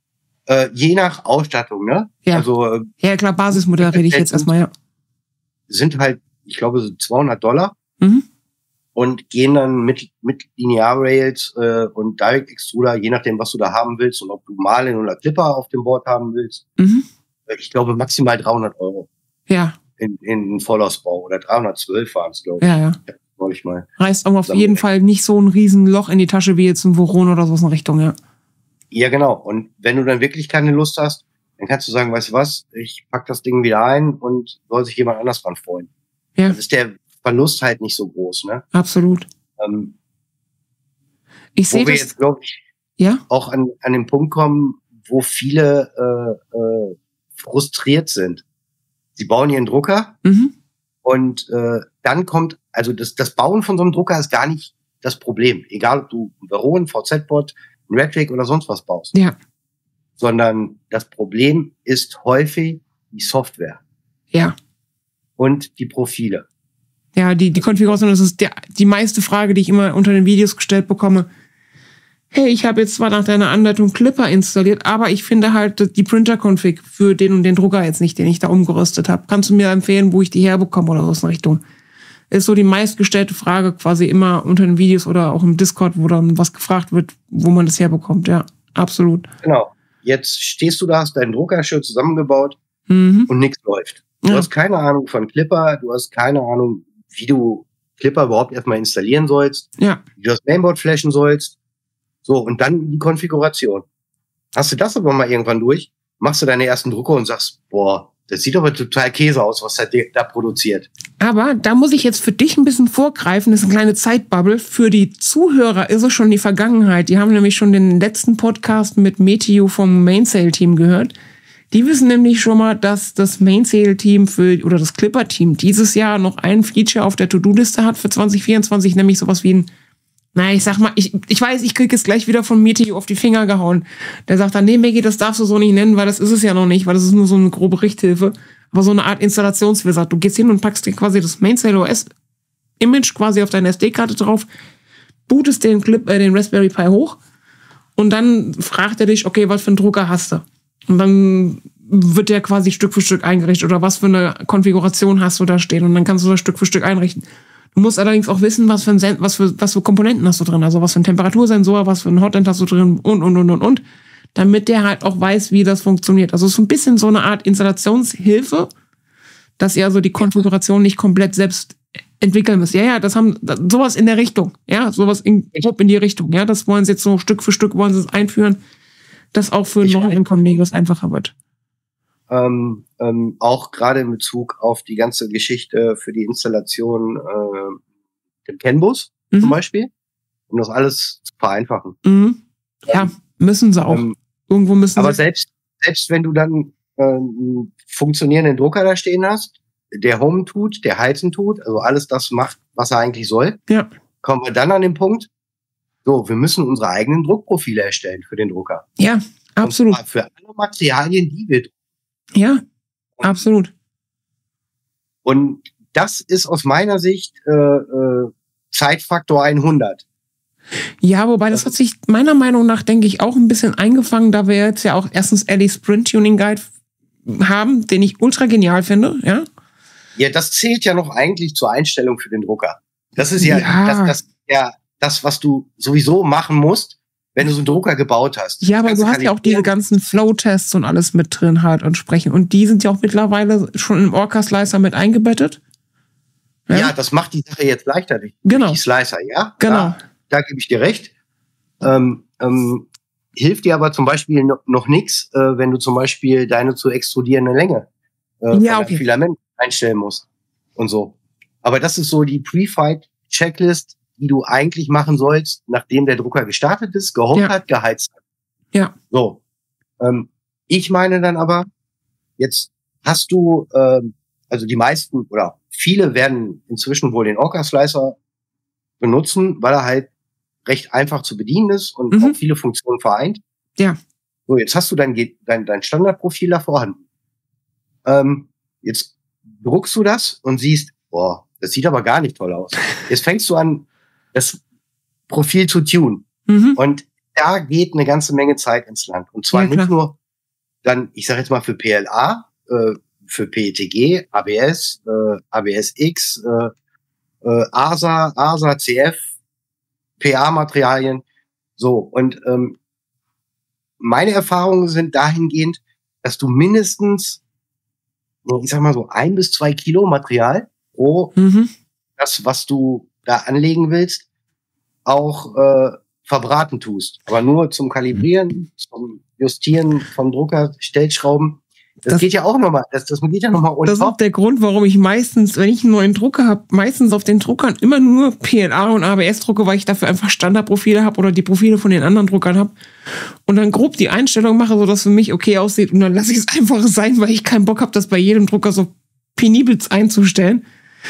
Äh, je nach Ausstattung, ne? Ja, also, äh, ja klar, Basismodell rede ich jetzt erstmal, ja. Sind halt, ich glaube, so zweihundert Dollar mhm. und gehen dann mit, mit Linear-Rails äh, und Direct-Extruder, je nachdem, was du da haben willst und ob du Marlin oder Clipper auf dem Board haben willst. Mhm. Ich glaube, maximal dreihundert Euro. Ja. In, in Vollausbau. Oder dreihundertzwölf waren es, glaube ich. Ja, ja. Ich hab neulich mal. Reißt aber auf jeden Fall nicht so ein riesen Loch in die Tasche wie jetzt ein Voron oder so in Richtung, ja. Ja, genau. Und wenn du dann wirklich keine Lust hast, dann kannst du sagen, weißt du was, ich pack das Ding wieder ein und soll sich jemand anders dran freuen. Ja. Das ist der Verlust halt nicht so groß, ne? Absolut. Ähm, ich sehe das, jetzt, glaube ich, ja? auch an, an den Punkt kommen, wo viele äh, äh, frustriert sind. Sie bauen ihren Drucker mhm. und äh, dann kommt, also das, das Bauen von so einem Drucker ist gar nicht das Problem. Egal, ob du ein Veron, V Z-Bot, ein Redrig oder sonst was baust. Ja. Sondern das Problem ist häufig die Software. Ja. Und die Profile. Ja, die, die Konfiguration, das ist der, die meiste Frage, die ich immer unter den Videos gestellt bekomme. Hey, ich habe jetzt zwar nach deiner Anleitung Clipper installiert, aber ich finde halt die Printer-Config für den und den Drucker jetzt nicht, den ich da umgerüstet habe. Kannst du mir empfehlen, wo ich die herbekomme oder so in Richtung? Ist so die meistgestellte Frage quasi immer unter den Videos oder auch im Discord, wo dann was gefragt wird, wo man das herbekommt. Ja, absolut. Genau. Jetzt stehst du da, hast deinen Drucker schön zusammengebaut mhm. und nichts läuft. Du ja. hast keine Ahnung von Clipper, du hast keine Ahnung, wie du Clipper überhaupt erstmal installieren sollst, ja. wie du das Mainboard flashen sollst. So, und dann die Konfiguration. Hast du das aber mal irgendwann durch, machst du deine ersten Drucker und sagst, boah, das sieht aber total Käse aus, was er da produziert. Aber da muss ich jetzt für dich ein bisschen vorgreifen, das ist eine kleine Zeitbubble. Für die Zuhörer ist es schon die Vergangenheit. Die haben nämlich schon den letzten Podcast mit Meteo vom Mainsail-Team gehört. Die wissen nämlich schon mal, dass das Mainsail-Team für oder das Clipper-Team dieses Jahr noch ein Feature auf der To-Do-Liste hat für zwanzig vierundzwanzig, nämlich sowas wie ein, na, ich sag mal, ich, ich weiß, ich krieg jetzt gleich wieder von Meteo auf die Finger gehauen. Der sagt dann, nee, Maggie, das darfst du so nicht nennen, weil das ist es ja noch nicht, weil das ist nur so eine grobe Richthilfe. Aber so eine Art Installationswizard. Du gehst hin und packst dir quasi das Mainsail O S-Image quasi auf deine S D-Karte drauf, bootest den Clip, äh, den Raspberry Pi hoch Und dann fragt er dich, okay, was für einen Drucker hast du? Und dann wird der quasi Stück für Stück eingerichtet oder was für eine Konfiguration hast du da stehen und dann kannst du das Stück für Stück einrichten. Du musst allerdings auch wissen, was für, ein Sen- was für, was für Komponenten hast du drin, also was für ein Temperatursensor, was für ein Hotend hast du drin und, und, und, und, und, damit der halt auch weiß, wie das funktioniert. Also es ist ein bisschen so eine Art Installationshilfe, dass ihr also die Konfiguration nicht komplett selbst entwickeln müsst. Ja, ja, das haben, sowas in der Richtung, ja, sowas in, grob in die Richtung, ja, das wollen sie jetzt so Stück für Stück wollen sie es einführen, dass auch für Neueinkommende das einfacher wird. Ähm, ähm, auch gerade in Bezug auf die ganze Geschichte für die Installation äh, dem CAN-Bus mhm. zum Beispiel, um das alles zu vereinfachen. Mhm. Ja, ähm, müssen sie auch. Ähm, Irgendwo müssen aber sie. selbst selbst wenn du dann ähm, funktionierenden Drucker da stehen hast, der Home tut, der heizen tut, also alles das macht, was er eigentlich soll, ja. kommen wir dann an den Punkt, so, wir müssen unsere eigenen Druckprofile erstellen für den Drucker. Ja, absolut. Und zwar für alle Materialien, die wir drucken. Ja, absolut. Und das ist aus meiner Sicht äh, äh, Zeitfaktor hundert. Ja, wobei das hat sich meiner Meinung nach, denke ich, auch ein bisschen eingefangen, da wir jetzt ja auch erstens Eddie Sprint Tuning Guide haben, den ich ultra genial finde, ja. Ja, das zählt ja noch eigentlich zur Einstellung für den Drucker. Das ist ja, ja. Das, das, ja das, was du sowieso machen musst, wenn du so einen Drucker gebaut hast. Ja, aber du hast ja auch diese ganzen Flow-Tests und alles mit drin halt entsprechend. Und die sind ja auch mittlerweile schon im Orca-Slicer mit eingebettet. Ja? ja, das macht die Sache jetzt leichter. Die, genau. Die Slicer, ja. Genau. Da, da gebe ich dir recht. Ähm, ähm, hilft dir aber zum Beispiel noch, noch nichts, äh, wenn du zum Beispiel deine zu extrudierende Länge äh, ja, von okay. Filament einstellen musst und so. Aber das ist so die Pre-Fight-Checklist, die du eigentlich machen sollst, nachdem der Drucker gestartet ist, gehockt ja. hat, geheizt hat. Ja. So. Ähm, ich meine dann aber, jetzt hast du, ähm, also die meisten oder viele werden inzwischen wohl den Orca-Slicer benutzen, weil er halt recht einfach zu bedienen ist und mhm. auch viele Funktionen vereint. Ja. So, jetzt hast du dein, dein, dein Standardprofil da vorhanden. Ähm, jetzt druckst du das und siehst, boah, das sieht aber gar nicht toll aus. Jetzt fängst du an, das Profil zu tunen. Mhm. Und da geht eine ganze Menge Zeit ins Land. Und zwar ja, nicht nur dann, ich sage jetzt mal für P L A, äh, für P E T G, A B S, äh, A B S X, äh, äh, A S A, A S A, C F, P A-Materialien. So, und ähm, meine Erfahrungen sind dahingehend, dass du mindestens, ich sag mal so, ein bis zwei Kilo Material pro mhm. das, was du da anlegen willst, auch äh, verbraten tust. Aber nur zum Kalibrieren, zum Justieren vom Drucker, Stellschrauben. Das, das geht ja auch nochmal. Das, das geht ja nochmal on Das top. ist der Grund, warum ich meistens, wenn ich einen neuen Drucker habe, meistens auf den Druckern immer nur P L A und A B S drucke, weil ich dafür einfach Standardprofile habe oder die Profile von den anderen Druckern habe. Und dann grob die Einstellung mache, sodass es für mich okay aussieht. Und dann lasse ich es einfach sein, weil ich keinen Bock habe, das bei jedem Drucker so penibel einzustellen.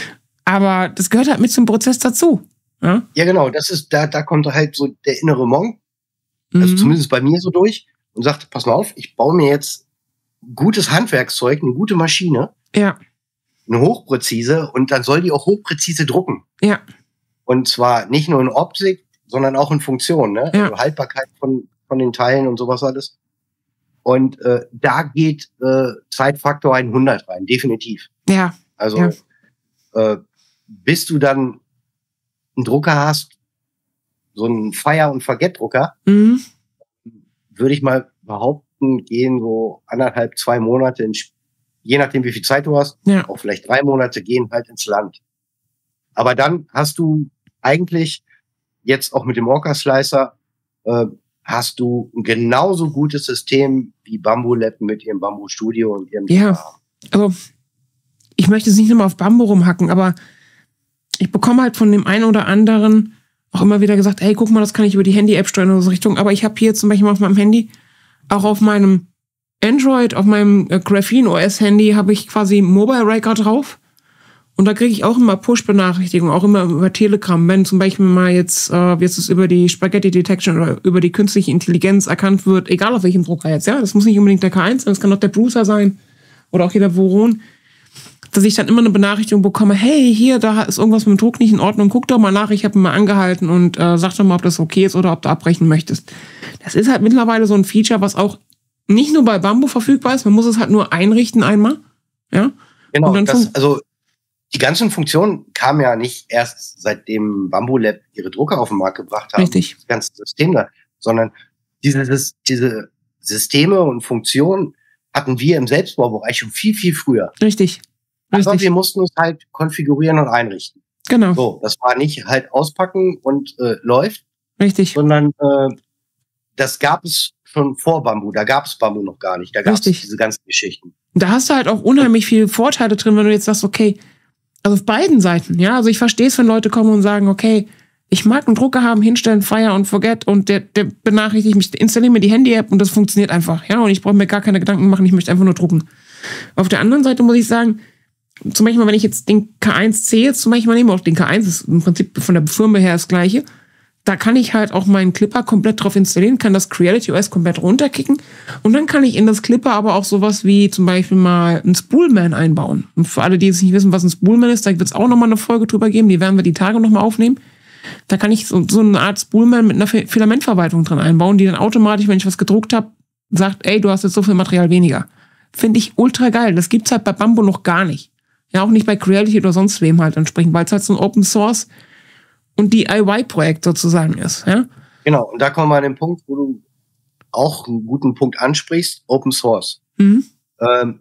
Aber das gehört halt mit zum Prozess dazu. Ja, ja genau. Das ist, da, da kommt halt so der innere Monk, also mhm. zumindest bei mir so durch und sagt, pass mal auf, ich baue mir jetzt gutes Handwerkszeug, eine gute Maschine. Ja. Eine hochpräzise und dann soll die auch hochpräzise drucken. Ja. Und zwar nicht nur in Optik, sondern auch in Funktion, ne? Ja. Also Haltbarkeit von, von den Teilen und sowas alles. Und äh, da geht äh, Zeitfaktor hundert rein, definitiv. Ja. Also ja. Äh, bis du dann einen Drucker hast, so einen Fire- und Forget-Drucker, mhm. würde ich mal behaupten, gehen so anderthalb, zwei Monate, in, je nachdem wie viel Zeit du hast, ja. auch vielleicht drei Monate gehen halt ins Land. Aber dann hast du eigentlich jetzt auch mit dem Orca-Slicer äh, hast du ein genauso gutes System wie Bambu Lab mit ihrem Bambu Studio und ihrem ja, also ich möchte es nicht nur mal auf Bambu rumhacken, aber ich bekomme halt von dem einen oder anderen auch immer wieder gesagt, hey, guck mal, das kann ich über die Handy-App steuern oder so Richtung. Aber ich habe hier zum Beispiel auf meinem Handy, auch auf meinem Android, auf meinem äh, Graphene O S-Handy habe ich quasi Mobile Raker drauf. Und da kriege ich auch immer Push-Benachrichtigungen, auch immer über Telegram. Wenn zum Beispiel mal jetzt, äh, jetzt es über die Spaghetti Detection oder über die künstliche Intelligenz erkannt wird, egal auf welchem Drucker jetzt, ja, das muss nicht unbedingt der K eins sein, das kann auch der Brucer sein oder auch jeder Voron. dass ich dann immer eine Benachrichtigung bekomme, hey, hier, da ist irgendwas mit dem Druck nicht in Ordnung, guck doch mal nach, ich habe ihn mal angehalten und äh, sag doch mal, ob das okay ist oder ob du abbrechen möchtest. Das ist halt mittlerweile so ein Feature, was auch nicht nur bei Bambu verfügbar ist, man muss es halt nur einrichten einmal. Ja? Genau, das, also die ganzen Funktionen kamen ja nicht erst seitdem Bambu Lab ihre Drucker auf den Markt gebracht haben, Richtig. Das ganze System da, sondern diese, diese Systeme und Funktionen hatten wir im Selbstbaubereich schon viel, viel früher. Richtig. Aber Richtig. wir mussten es halt konfigurieren und einrichten. Genau. So, das war nicht halt auspacken und äh, läuft. Richtig. Sondern äh, das gab es schon vor Bambu. Da gab es Bambu noch gar nicht. Da gab es diese ganzen Geschichten. Da hast du halt auch unheimlich viele Vorteile drin, wenn du jetzt sagst, okay, also auf beiden Seiten, ja, also ich verstehe es, wenn Leute kommen und sagen, okay, ich mag einen Drucker haben, hinstellen, fire und forget und der, der benachrichtigt mich, installiere mir die Handy-App und das funktioniert einfach, ja, und ich brauche mir gar keine Gedanken machen, ich möchte einfach nur drucken. Auf der anderen Seite muss ich sagen, zum Beispiel, wenn ich jetzt den K eins C jetzt zum Beispiel nehme, auch den K eins ist im Prinzip von der Firma her das gleiche, da kann ich halt auch meinen Clipper komplett drauf installieren, kann das Creality O S komplett runterkicken und dann kann ich in das Clipper aber auch sowas wie zum Beispiel mal ein Spoolman einbauen. Und für alle, die jetzt nicht wissen, was ein Spoolman ist, da wird es auch nochmal eine Folge drüber geben, die werden wir die Tage nochmal aufnehmen. Da kann ich so, so eine Art Spoolman mit einer Filamentverwaltung drin einbauen, die dann automatisch, wenn ich was gedruckt habe, sagt, ey, du hast jetzt so viel Material weniger. Finde ich ultra geil. Das gibt's halt bei Bambu noch gar nicht. Ja, auch nicht bei Creality oder sonst wem halt entsprechend, weil es halt so ein Open Source und D I Y-Projekt sozusagen ist, ja? Genau, und da kommen wir an den Punkt, wo du auch einen guten Punkt ansprichst, Open Source. Mhm. Ähm,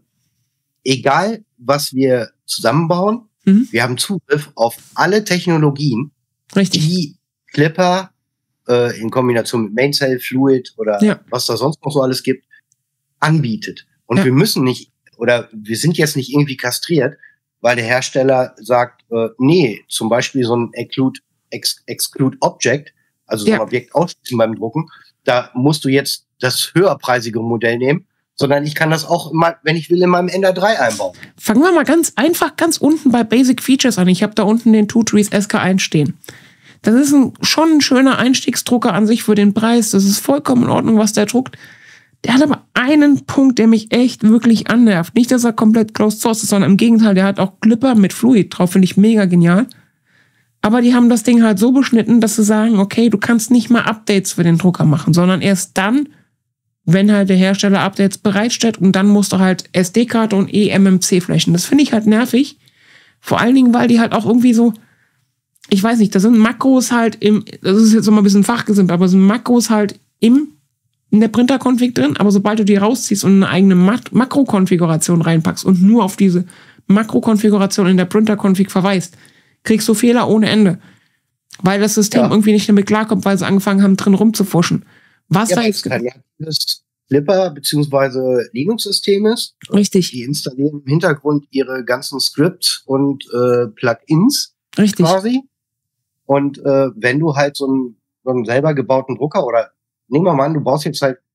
egal, was wir zusammenbauen, mhm. wir haben Zugriff auf alle Technologien, Richtig. die Clipper äh, in Kombination mit Mainsail, Fluid oder ja. was da sonst noch so alles gibt, anbietet. Und ja. wir müssen nicht, oder wir sind jetzt nicht irgendwie kastriert, weil der Hersteller sagt, äh, nee, zum Beispiel so ein Exclude Ex Exclude Object, also so ein ja. Objekt ausschließen beim Drucken, da musst du jetzt das höherpreisige Modell nehmen, sondern ich kann das auch, immer, wenn ich will, in meinem Ender drei einbauen. Fangen wir mal ganz einfach ganz unten bei Basic Features an. Ich habe da unten den Two Trees S K eins stehen. Das ist ein, schon ein schöner Einstiegsdrucker an sich für den Preis. Das ist vollkommen in Ordnung, was der druckt. Der hat aber einen Punkt, der mich echt wirklich annervt. Nicht, dass er komplett closed source ist, sondern im Gegenteil, der hat auch Clipper mit Fluid drauf, finde ich mega genial. Aber die haben das Ding halt so beschnitten, dass sie sagen, okay, du kannst nicht mal Updates für den Drucker machen, sondern erst dann, wenn halt der Hersteller Updates bereitstellt und dann musst du halt S D-Karte und E M M C flashen. Das finde ich halt nervig. Vor allen Dingen, weil die halt auch irgendwie so, ich weiß nicht, da sind Makros halt im, das ist jetzt immer ein bisschen fachgesimmt, aber sind Makros halt im, in der Printer-Config drin, aber sobald du die rausziehst und eine eigene Mak- Makro-Konfiguration reinpackst und nur auf diese Makro-Konfiguration in der Printer-Config verweist, kriegst du Fehler ohne Ende. Weil das System ja. irgendwie nicht damit klarkommt, weil sie angefangen haben, drin rumzufuschen. Was ja, da jetzt das Clipper bzw. Linux-System ist. Richtig. Die installieren im Hintergrund ihre ganzen Scripts und äh, Plugins Richtig. quasi. Und äh, wenn du halt so einen, so einen selber gebauten Drucker oder nehmen wir mal an, du baust jetzt halt,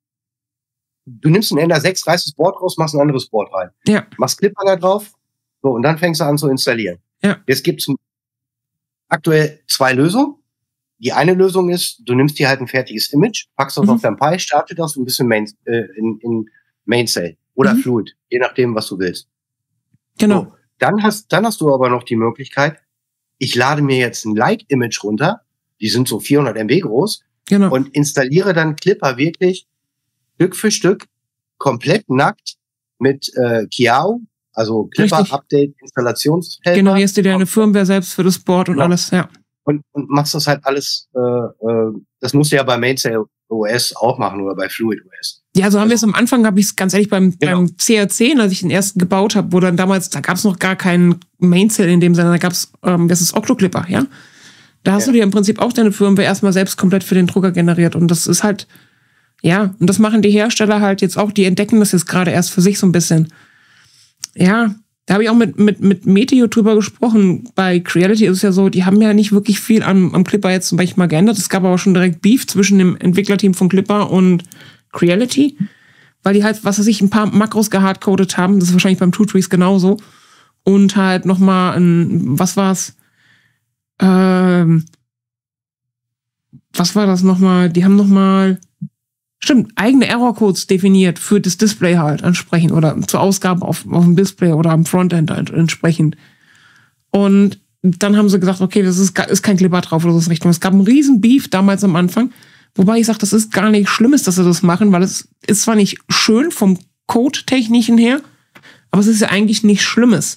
du nimmst ein Ender sechs, reißt das Board raus, machst ein anderes Board rein. Ja. Machst Clipper da drauf, so, und dann fängst du an zu installieren. Ja. Jetzt gibt's aktuell zwei Lösungen. Die eine Lösung ist, du nimmst dir halt ein fertiges Image, packst das mhm. auf dein Pi, startet das ein bisschen Main, äh, in, in Mainsail oder mhm. Fluid, je nachdem, was du willst. Genau. So, dann hast, dann hast du aber noch die Möglichkeit, ich lade mir jetzt ein Light-Image runter, die sind so vierhundert Megabyte groß, genau. und installiere dann Clipper wirklich Stück für Stück komplett nackt mit äh, Kiao, also Clipper-Update, Installationshelfer. Generierst dir deine Firmware selbst für das Board und ja. alles, ja. Und, und machst das halt alles, äh, äh, das musst du ja bei Mainsail O S auch machen oder bei Fluid O S. Ja, so haben wir es am Anfang, habe ich es ganz ehrlich beim, genau. beim C R zehn, als ich den ersten gebaut habe, wo dann damals, da gab es noch gar keinen Mainsail in dem Sinne, da gab es, ähm, das ist Octoclipper, ja. Da hast ja. du dir im Prinzip auch deine Firmware erstmal selbst komplett für den Drucker generiert und das ist halt, ja, und das machen die Hersteller halt jetzt auch, die entdecken das jetzt gerade erst für sich so ein bisschen. Ja, da habe ich auch mit, mit, mit Meteor drüber gesprochen. Bei Creality ist es ja so, die haben ja nicht wirklich viel am, am Clipper jetzt zum Beispiel mal geändert. Es gab aber schon direkt Beef zwischen dem Entwicklerteam von Clipper und Creality, weil die halt, was weiß ich, ein paar Makros gehardcodet haben. Das ist wahrscheinlich beim Two Trees genauso. Und halt nochmal ein, was war's? Ähm, was war das nochmal? Die haben nochmal Stimmt, eigene Errorcodes definiert für das Display halt entsprechend oder zur Ausgabe auf, auf dem Display oder am Frontend halt entsprechend. Und dann haben sie gesagt, okay, das ist, ist kein Clipper drauf oder so Richtung. Es gab einen riesen Beef damals am Anfang, wobei ich sage, das ist gar nicht Schlimmes, dass sie das machen, weil es ist zwar nicht schön vom Code-Technischen her, aber es ist ja eigentlich nichts Schlimmes.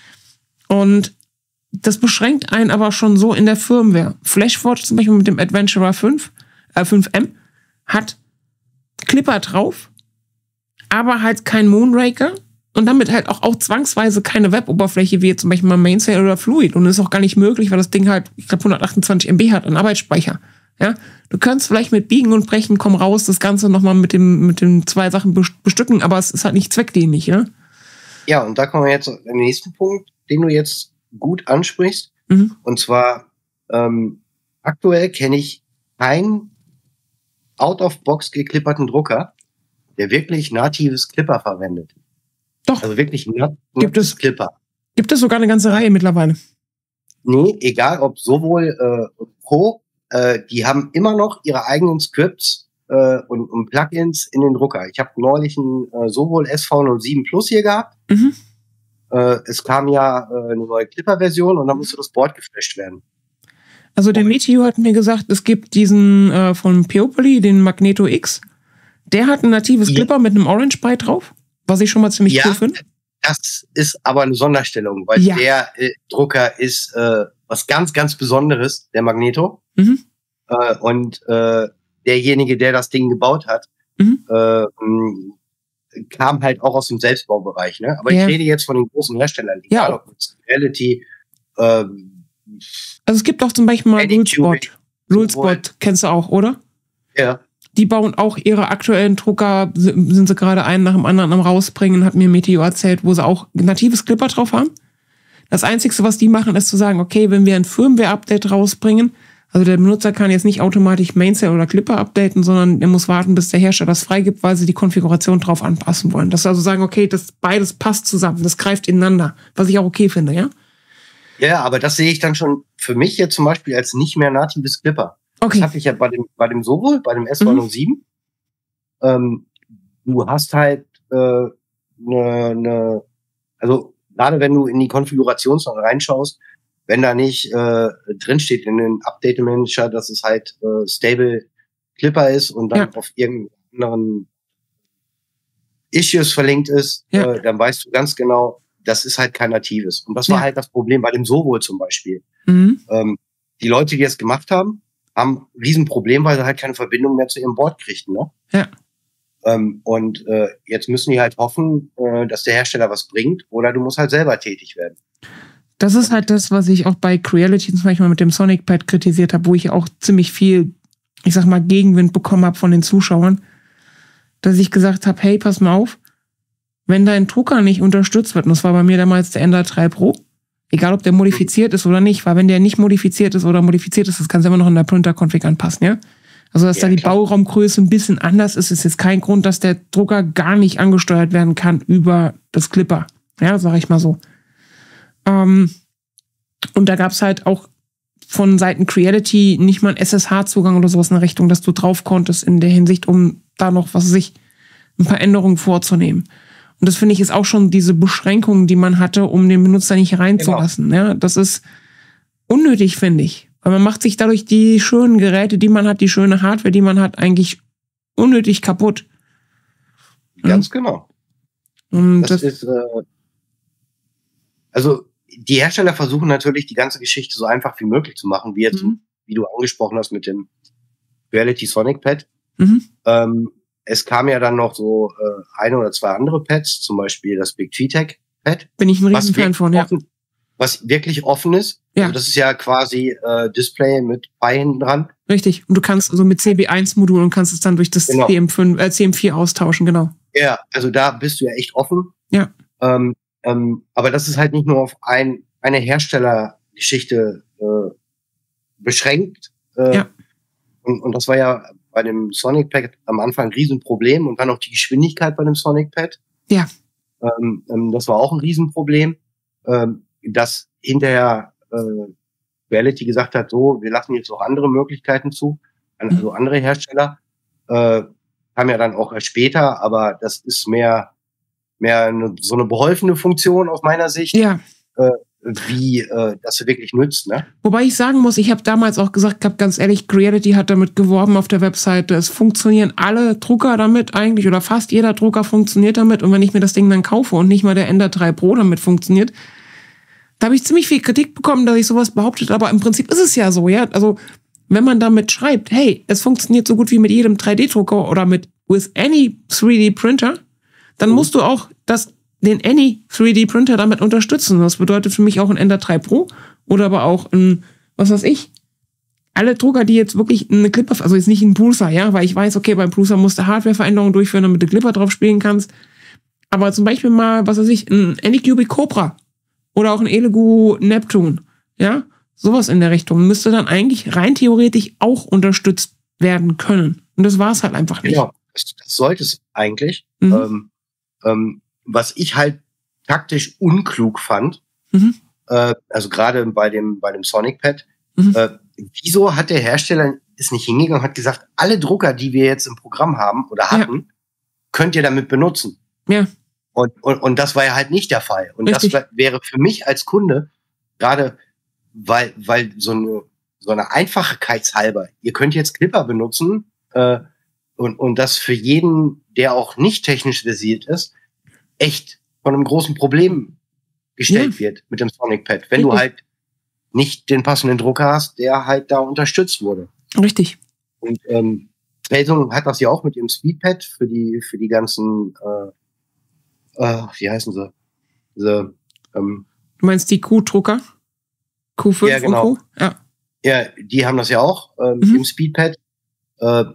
Und das beschränkt einen aber schon so in der Firmware. Flashforge zum Beispiel mit dem Adventurer fünf, äh fünf M hat Clipper drauf, aber halt kein Moonraker und damit halt auch, auch zwangsweise keine Web-Oberfläche wie jetzt zum Beispiel mal Mainsail oder Fluid. Und das ist auch gar nicht möglich, weil das Ding halt, ich glaube, hundertachtundzwanzig Megabyte hat an Arbeitsspeicher. Ja, du könntest vielleicht mit Biegen und Brechen, komm raus, das Ganze nochmal mit dem, mit den zwei Sachen bestücken, aber es ist halt nicht zweckdienlich, ja? Ja, und da kommen wir jetzt zum nächsten Punkt, den du jetzt gut ansprichst. Mhm. Und zwar, ähm, aktuell kenne ich keinen out-of-box geklipperten Drucker, der wirklich natives Clipper verwendet. Doch. Also wirklich nat Gibt es Clipper. Gibt es sogar eine ganze Reihe mittlerweile. Nee, egal ob sowohl äh, Co., äh, die haben immer noch ihre eigenen Scripts äh, und, und Plugins in den Drucker. Ich habe neulich ein äh, sowohl S V null sieben Plus hier gehabt. Mhm. Äh, es kam ja äh, eine neue Clipper-Version und dann musste das Board geflasht werden. Also der Meteor hat mir gesagt, es gibt diesen äh, von Peopoly, den Magneto X. Der hat ein natives Ja. Clipper mit einem Orange Pi drauf, was ich schon mal ziemlich Ja, cool finde. Das ist aber eine Sonderstellung, weil Ja. der äh, Drucker ist äh, was ganz, ganz Besonderes, der Magneto. Mhm. Äh, und äh, derjenige, der das Ding gebaut hat, Mhm. äh, mh, kam halt auch aus dem Selbstbaubereich. Ne? Aber Ja. ich rede jetzt von den großen Herstellern, egal Ja. ob es Reality, ähm, Also es gibt auch zum Beispiel mal Eddie Rulespot. Cubic. Rulespot kennst du auch, oder? ja, Die bauen auch ihre aktuellen Drucker, sind sind sie gerade einen nach dem anderen am rausbringen, hat mir Meteor erzählt, wo sie auch natives Clipper drauf haben. Das Einzige, was die machen, ist zu sagen, okay, wenn wir ein Firmware-Update rausbringen, also der Benutzer kann jetzt nicht automatisch Mainsail oder Clipper updaten, sondern er muss warten, bis der Hersteller das freigibt, weil sie die Konfiguration drauf anpassen wollen. Dass sie also sagen, okay, das beides passt zusammen, das greift ineinander, was ich auch okay finde, ja? ja, aber das sehe ich dann schon für mich jetzt zum Beispiel als nicht mehr natives Clipper. Okay. Das hatte ich ja bei dem, bei dem sowohl, bei dem S V null sieben. Mhm. Ähm, du hast halt äh, ne, ne, also gerade wenn du in die Konfiguration reinschaust, wenn da nicht äh, drinsteht in den Update-Manager, dass es halt äh, Stable Clipper ist und dann Ja. auf irgendeinen Issues verlinkt ist, Ja. äh, dann weißt du ganz genau, das ist halt kein natives. Und das war Ja. halt das Problem bei dem Sowohl zum Beispiel. Mhm. Ähm, die Leute, die das gemacht haben, haben ein Riesenproblem, weil sie halt keine Verbindung mehr zu ihrem Board kriegten. Ne? Ja. Ähm, und äh, jetzt müssen die halt hoffen, äh, dass der Hersteller was bringt, oder du musst halt selber tätig werden. Das ist halt das, was ich auch bei Creality zum Beispiel mit dem Sonic Pad kritisiert habe, wo ich auch ziemlich viel, ich sag mal, Gegenwind bekommen habe von den Zuschauern, dass ich gesagt habe, hey, pass mal auf, wenn dein Drucker nicht unterstützt wird, und das war bei mir damals der Ender drei Pro, egal ob der modifiziert ist oder nicht, weil wenn der nicht modifiziert ist oder modifiziert ist, das kannst du immer noch in der Printer-Config anpassen, ja? Also, dass Ja, da die klar. Bauraumgröße ein bisschen anders ist, ist jetzt kein Grund, dass der Drucker gar nicht angesteuert werden kann über das Clipper. Ja, sag ich mal so. Ähm, und da gab's halt auch von Seiten Creality nicht mal einen S S H-Zugang oder sowas in der Richtung, dass du drauf konntest in der Hinsicht, um da noch, was weiß ich, ein paar Änderungen vorzunehmen. Und das finde ich ist auch schon diese Beschränkung, die man hatte, um den Benutzer nicht reinzulassen. Genau. Ja, das ist unnötig, finde ich. Weil man macht sich dadurch die schönen Geräte, die man hat, die schöne Hardware, die man hat, eigentlich unnötig kaputt. Ganz ja. genau. Und Das, das, ist, äh, also die Hersteller versuchen natürlich, die ganze Geschichte so einfach wie möglich zu machen, wie jetzt, Mhm. wie du angesprochen hast mit dem Reality Sonic Pad. mhm. Ähm, es kam ja dann noch so äh, ein oder zwei andere Pads, zum Beispiel das Big Tree Tech Pad, bin ich ein was Riesenfan wirklich, von, ja. offen, was wirklich offen ist. Ja. Also das ist ja quasi äh, Display mit Pi hinten dran. Richtig. Und du kannst also mit C B eins Modul und kannst es dann durch das Genau. C M fünf, äh, C M vier austauschen, genau. Ja, also da bist du ja echt offen. Ja. Ähm, ähm, aber das ist halt nicht nur auf ein, eine Herstellergeschichte äh, beschränkt. Äh, Ja. und, und das war ja bei dem Sonic Pad am Anfang ein Riesenproblem und dann auch die Geschwindigkeit bei dem Sonic Pad. Ja. Ähm, ähm, das war auch ein Riesenproblem, ähm, dass hinterher äh, Reality gesagt hat, so, wir lassen jetzt auch andere Möglichkeiten zu, also andere Hersteller. Äh, kam ja dann auch erst später, aber das ist mehr, mehr eine, so eine beholfene Funktion aus meiner Sicht. Ja. Äh, wie äh, das wirklich nützt. Ne? Wobei ich sagen muss, ich habe damals auch gesagt, ganz ehrlich, Creality hat damit geworben auf der Webseite. Es funktionieren alle Drucker damit eigentlich oder fast jeder Drucker funktioniert damit. Und wenn ich mir das Ding dann kaufe und nicht mal der Ender drei Pro damit funktioniert, da habe ich ziemlich viel Kritik bekommen, dass ich sowas behauptet. Aber im Prinzip ist es ja so, ja. Also wenn man damit schreibt, hey, es funktioniert so gut wie mit jedem drei D-Drucker oder mit with any drei D Printer, dann mhm. musst du auch das den Any drei D Printer damit unterstützen. Das bedeutet für mich auch ein Ender drei Pro oder aber auch ein, was weiß ich, alle Drucker, die jetzt wirklich eine Clipper, also jetzt nicht ein Prusa, ja, weil ich weiß, okay, beim Prusa musst du Hardware-Veränderungen durchführen, damit du Clipper drauf spielen kannst. Aber zum Beispiel mal, was weiß ich, ein Anycubic Cobra oder auch ein Elegoo Neptune, ja, sowas in der Richtung müsste dann eigentlich rein theoretisch auch unterstützt werden können. Und das war es halt einfach nicht. Genau, das, das sollte es eigentlich. Mhm. Ähm, ähm, was ich halt taktisch unklug fand, mhm. äh, also gerade bei dem, bei dem Sonic Pad, mhm. äh, wieso hat der Hersteller ist nicht hingegangen und hat gesagt, alle Drucker, die wir jetzt im Programm haben oder hatten, ja. könnt ihr damit benutzen. Ja. Und, und, und das war ja halt nicht der Fall. Und Richtig. Das wäre für mich als Kunde, gerade weil, weil so eine, so eine Einfachkeitshalber, ihr könnt jetzt Clipper benutzen, äh, und, und das für jeden, der auch nicht technisch versiert ist, echt von einem großen Problem gestellt ja. wird mit dem Sonic Pad, wenn Richtig. du halt nicht den passenden Drucker hast, der halt da unterstützt wurde. Richtig. Und ähm, Samsung hat das ja auch mit dem Speedpad für die für die ganzen äh, äh, wie heißen sie? Diese, ähm, du meinst die Q-Drucker? Q fünf ja, genau. und Q? Ja. Ja, die haben das ja auch äh, mit mhm. dem Speedpad. Äh,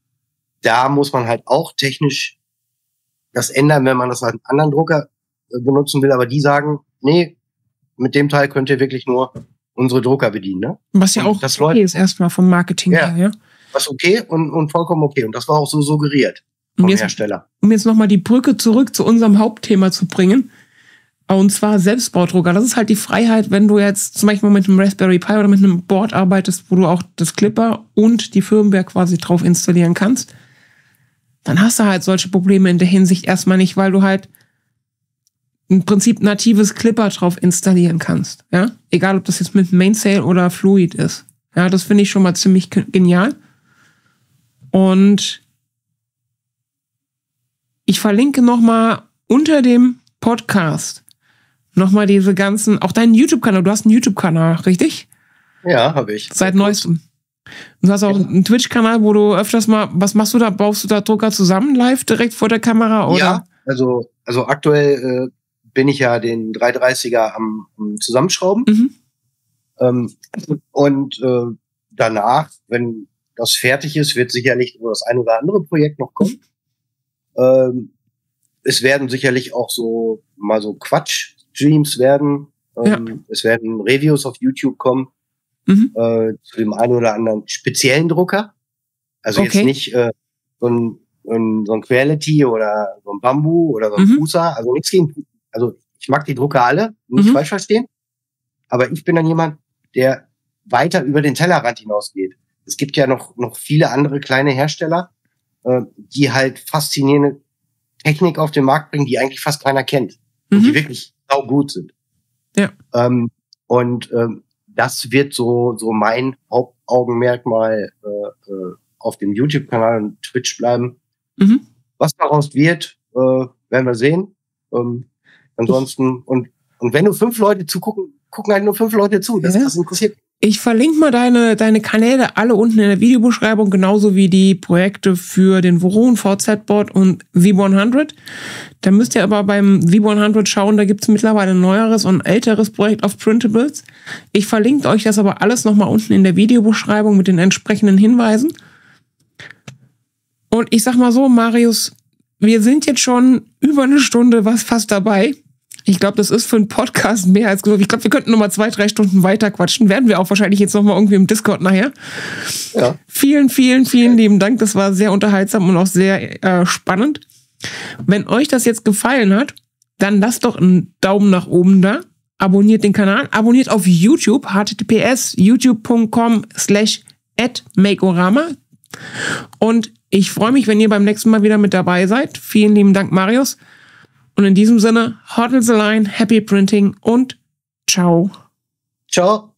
da muss man halt auch technisch das ändern, wenn man das halt einen anderen Drucker äh, benutzen will. Aber die sagen, nee, mit dem Teil könnt ihr wirklich nur unsere Drucker bedienen. Ne? Was ja und auch das okay ist erstmal vom Marketing ja, her. Ja, was okay und, und vollkommen okay. Und das war auch so suggeriert vom um jetzt, Hersteller. Um jetzt nochmal die Brücke zurück zu unserem Hauptthema zu bringen. Und zwar Selbstbaudrucker. Das ist halt die Freiheit, wenn du jetzt zum Beispiel mit einem Raspberry Pi oder mit einem Board arbeitest, wo du auch das Clipper und die Firmware quasi drauf installieren kannst. Dann hast du halt solche Probleme in der Hinsicht erstmal nicht, weil du halt im Prinzip natives Clipper drauf installieren kannst. Ja? Egal, ob das jetzt mit Mainsail oder Fluid ist. Ja, das finde ich schon mal ziemlich genial. Und ich verlinke nochmal unter dem Podcast nochmal diese ganzen, auch deinen YouTube-Kanal. Du hast einen YouTube-Kanal, richtig? Ja, habe ich. Seit neuestem. Du hast auch einen Twitch-Kanal, wo du öfters mal, was machst du da? Baust du da Drucker zusammen live direkt vor der Kamera? Oder? Ja, also, also aktuell äh, bin ich ja den dreihundertdreißiger am, am Zusammenschrauben. Mhm. Ähm, und äh, danach, wenn das fertig ist, wird sicherlich das ein oder andere Projekt noch kommen. Mhm. Ähm, es werden sicherlich auch so mal so Quatsch-Streams werden. Ähm, ja. Es werden Reviews auf YouTube kommen. Mhm. Äh, zu dem einen oder anderen speziellen Drucker. Also okay. jetzt nicht äh, so ein, ein, so ein Creality oder so ein Bambu oder so ein mhm. Prusa. Also nichts gegen, also ich mag die Drucker alle, nicht mhm. falsch verstehen. Aber ich bin dann jemand, der weiter über den Tellerrand hinausgeht. Es gibt ja noch, noch viele andere kleine Hersteller, äh, die halt faszinierende Technik auf den Markt bringen, die eigentlich fast keiner kennt. Mhm. Und die wirklich saugut sind. Ja. Ähm, und ähm, das wird so so mein Hauptaugenmerkmal äh, äh, auf dem YouTube-Kanal und Twitch bleiben. Mhm. Was daraus wird, äh, werden wir sehen. Ähm, ansonsten, und und wenn nur fünf Leute zugucken, gucken halt nur fünf Leute zu. Das, ja. das interessiert. Ich verlinke mal deine, deine Kanäle alle unten in der Videobeschreibung, genauso wie die Projekte für den Voron V Z-Board und V hundert. Da müsst ihr aber beim V hundert schauen, da gibt es mittlerweile ein neueres und ein älteres Projekt auf Printables. Ich verlinke euch das aber alles nochmal unten in der Videobeschreibung mit den entsprechenden Hinweisen. Und ich sag mal so, Marius, wir sind jetzt schon über eine Stunde was fast dabei. Ich glaube, das ist für einen Podcast mehr als genug. Ich glaube, wir könnten noch mal zwei, drei Stunden weiter quatschen. Werden wir auch wahrscheinlich jetzt noch mal irgendwie im Discord nachher. Ja. Vielen, vielen, vielen lieben Dank. Das war sehr unterhaltsam und auch sehr äh, spannend. Wenn euch das jetzt gefallen hat, dann lasst doch einen Daumen nach oben da. Abonniert den Kanal. Abonniert auf YouTube. h t t p s youtube punkt com slash at makeorama. Und Ich freue mich, wenn ihr beim nächsten Mal wieder mit dabei seid. Vielen lieben Dank, Marius. Und in diesem Sinne, Hodl the Line, Happy Printing und ciao. Ciao.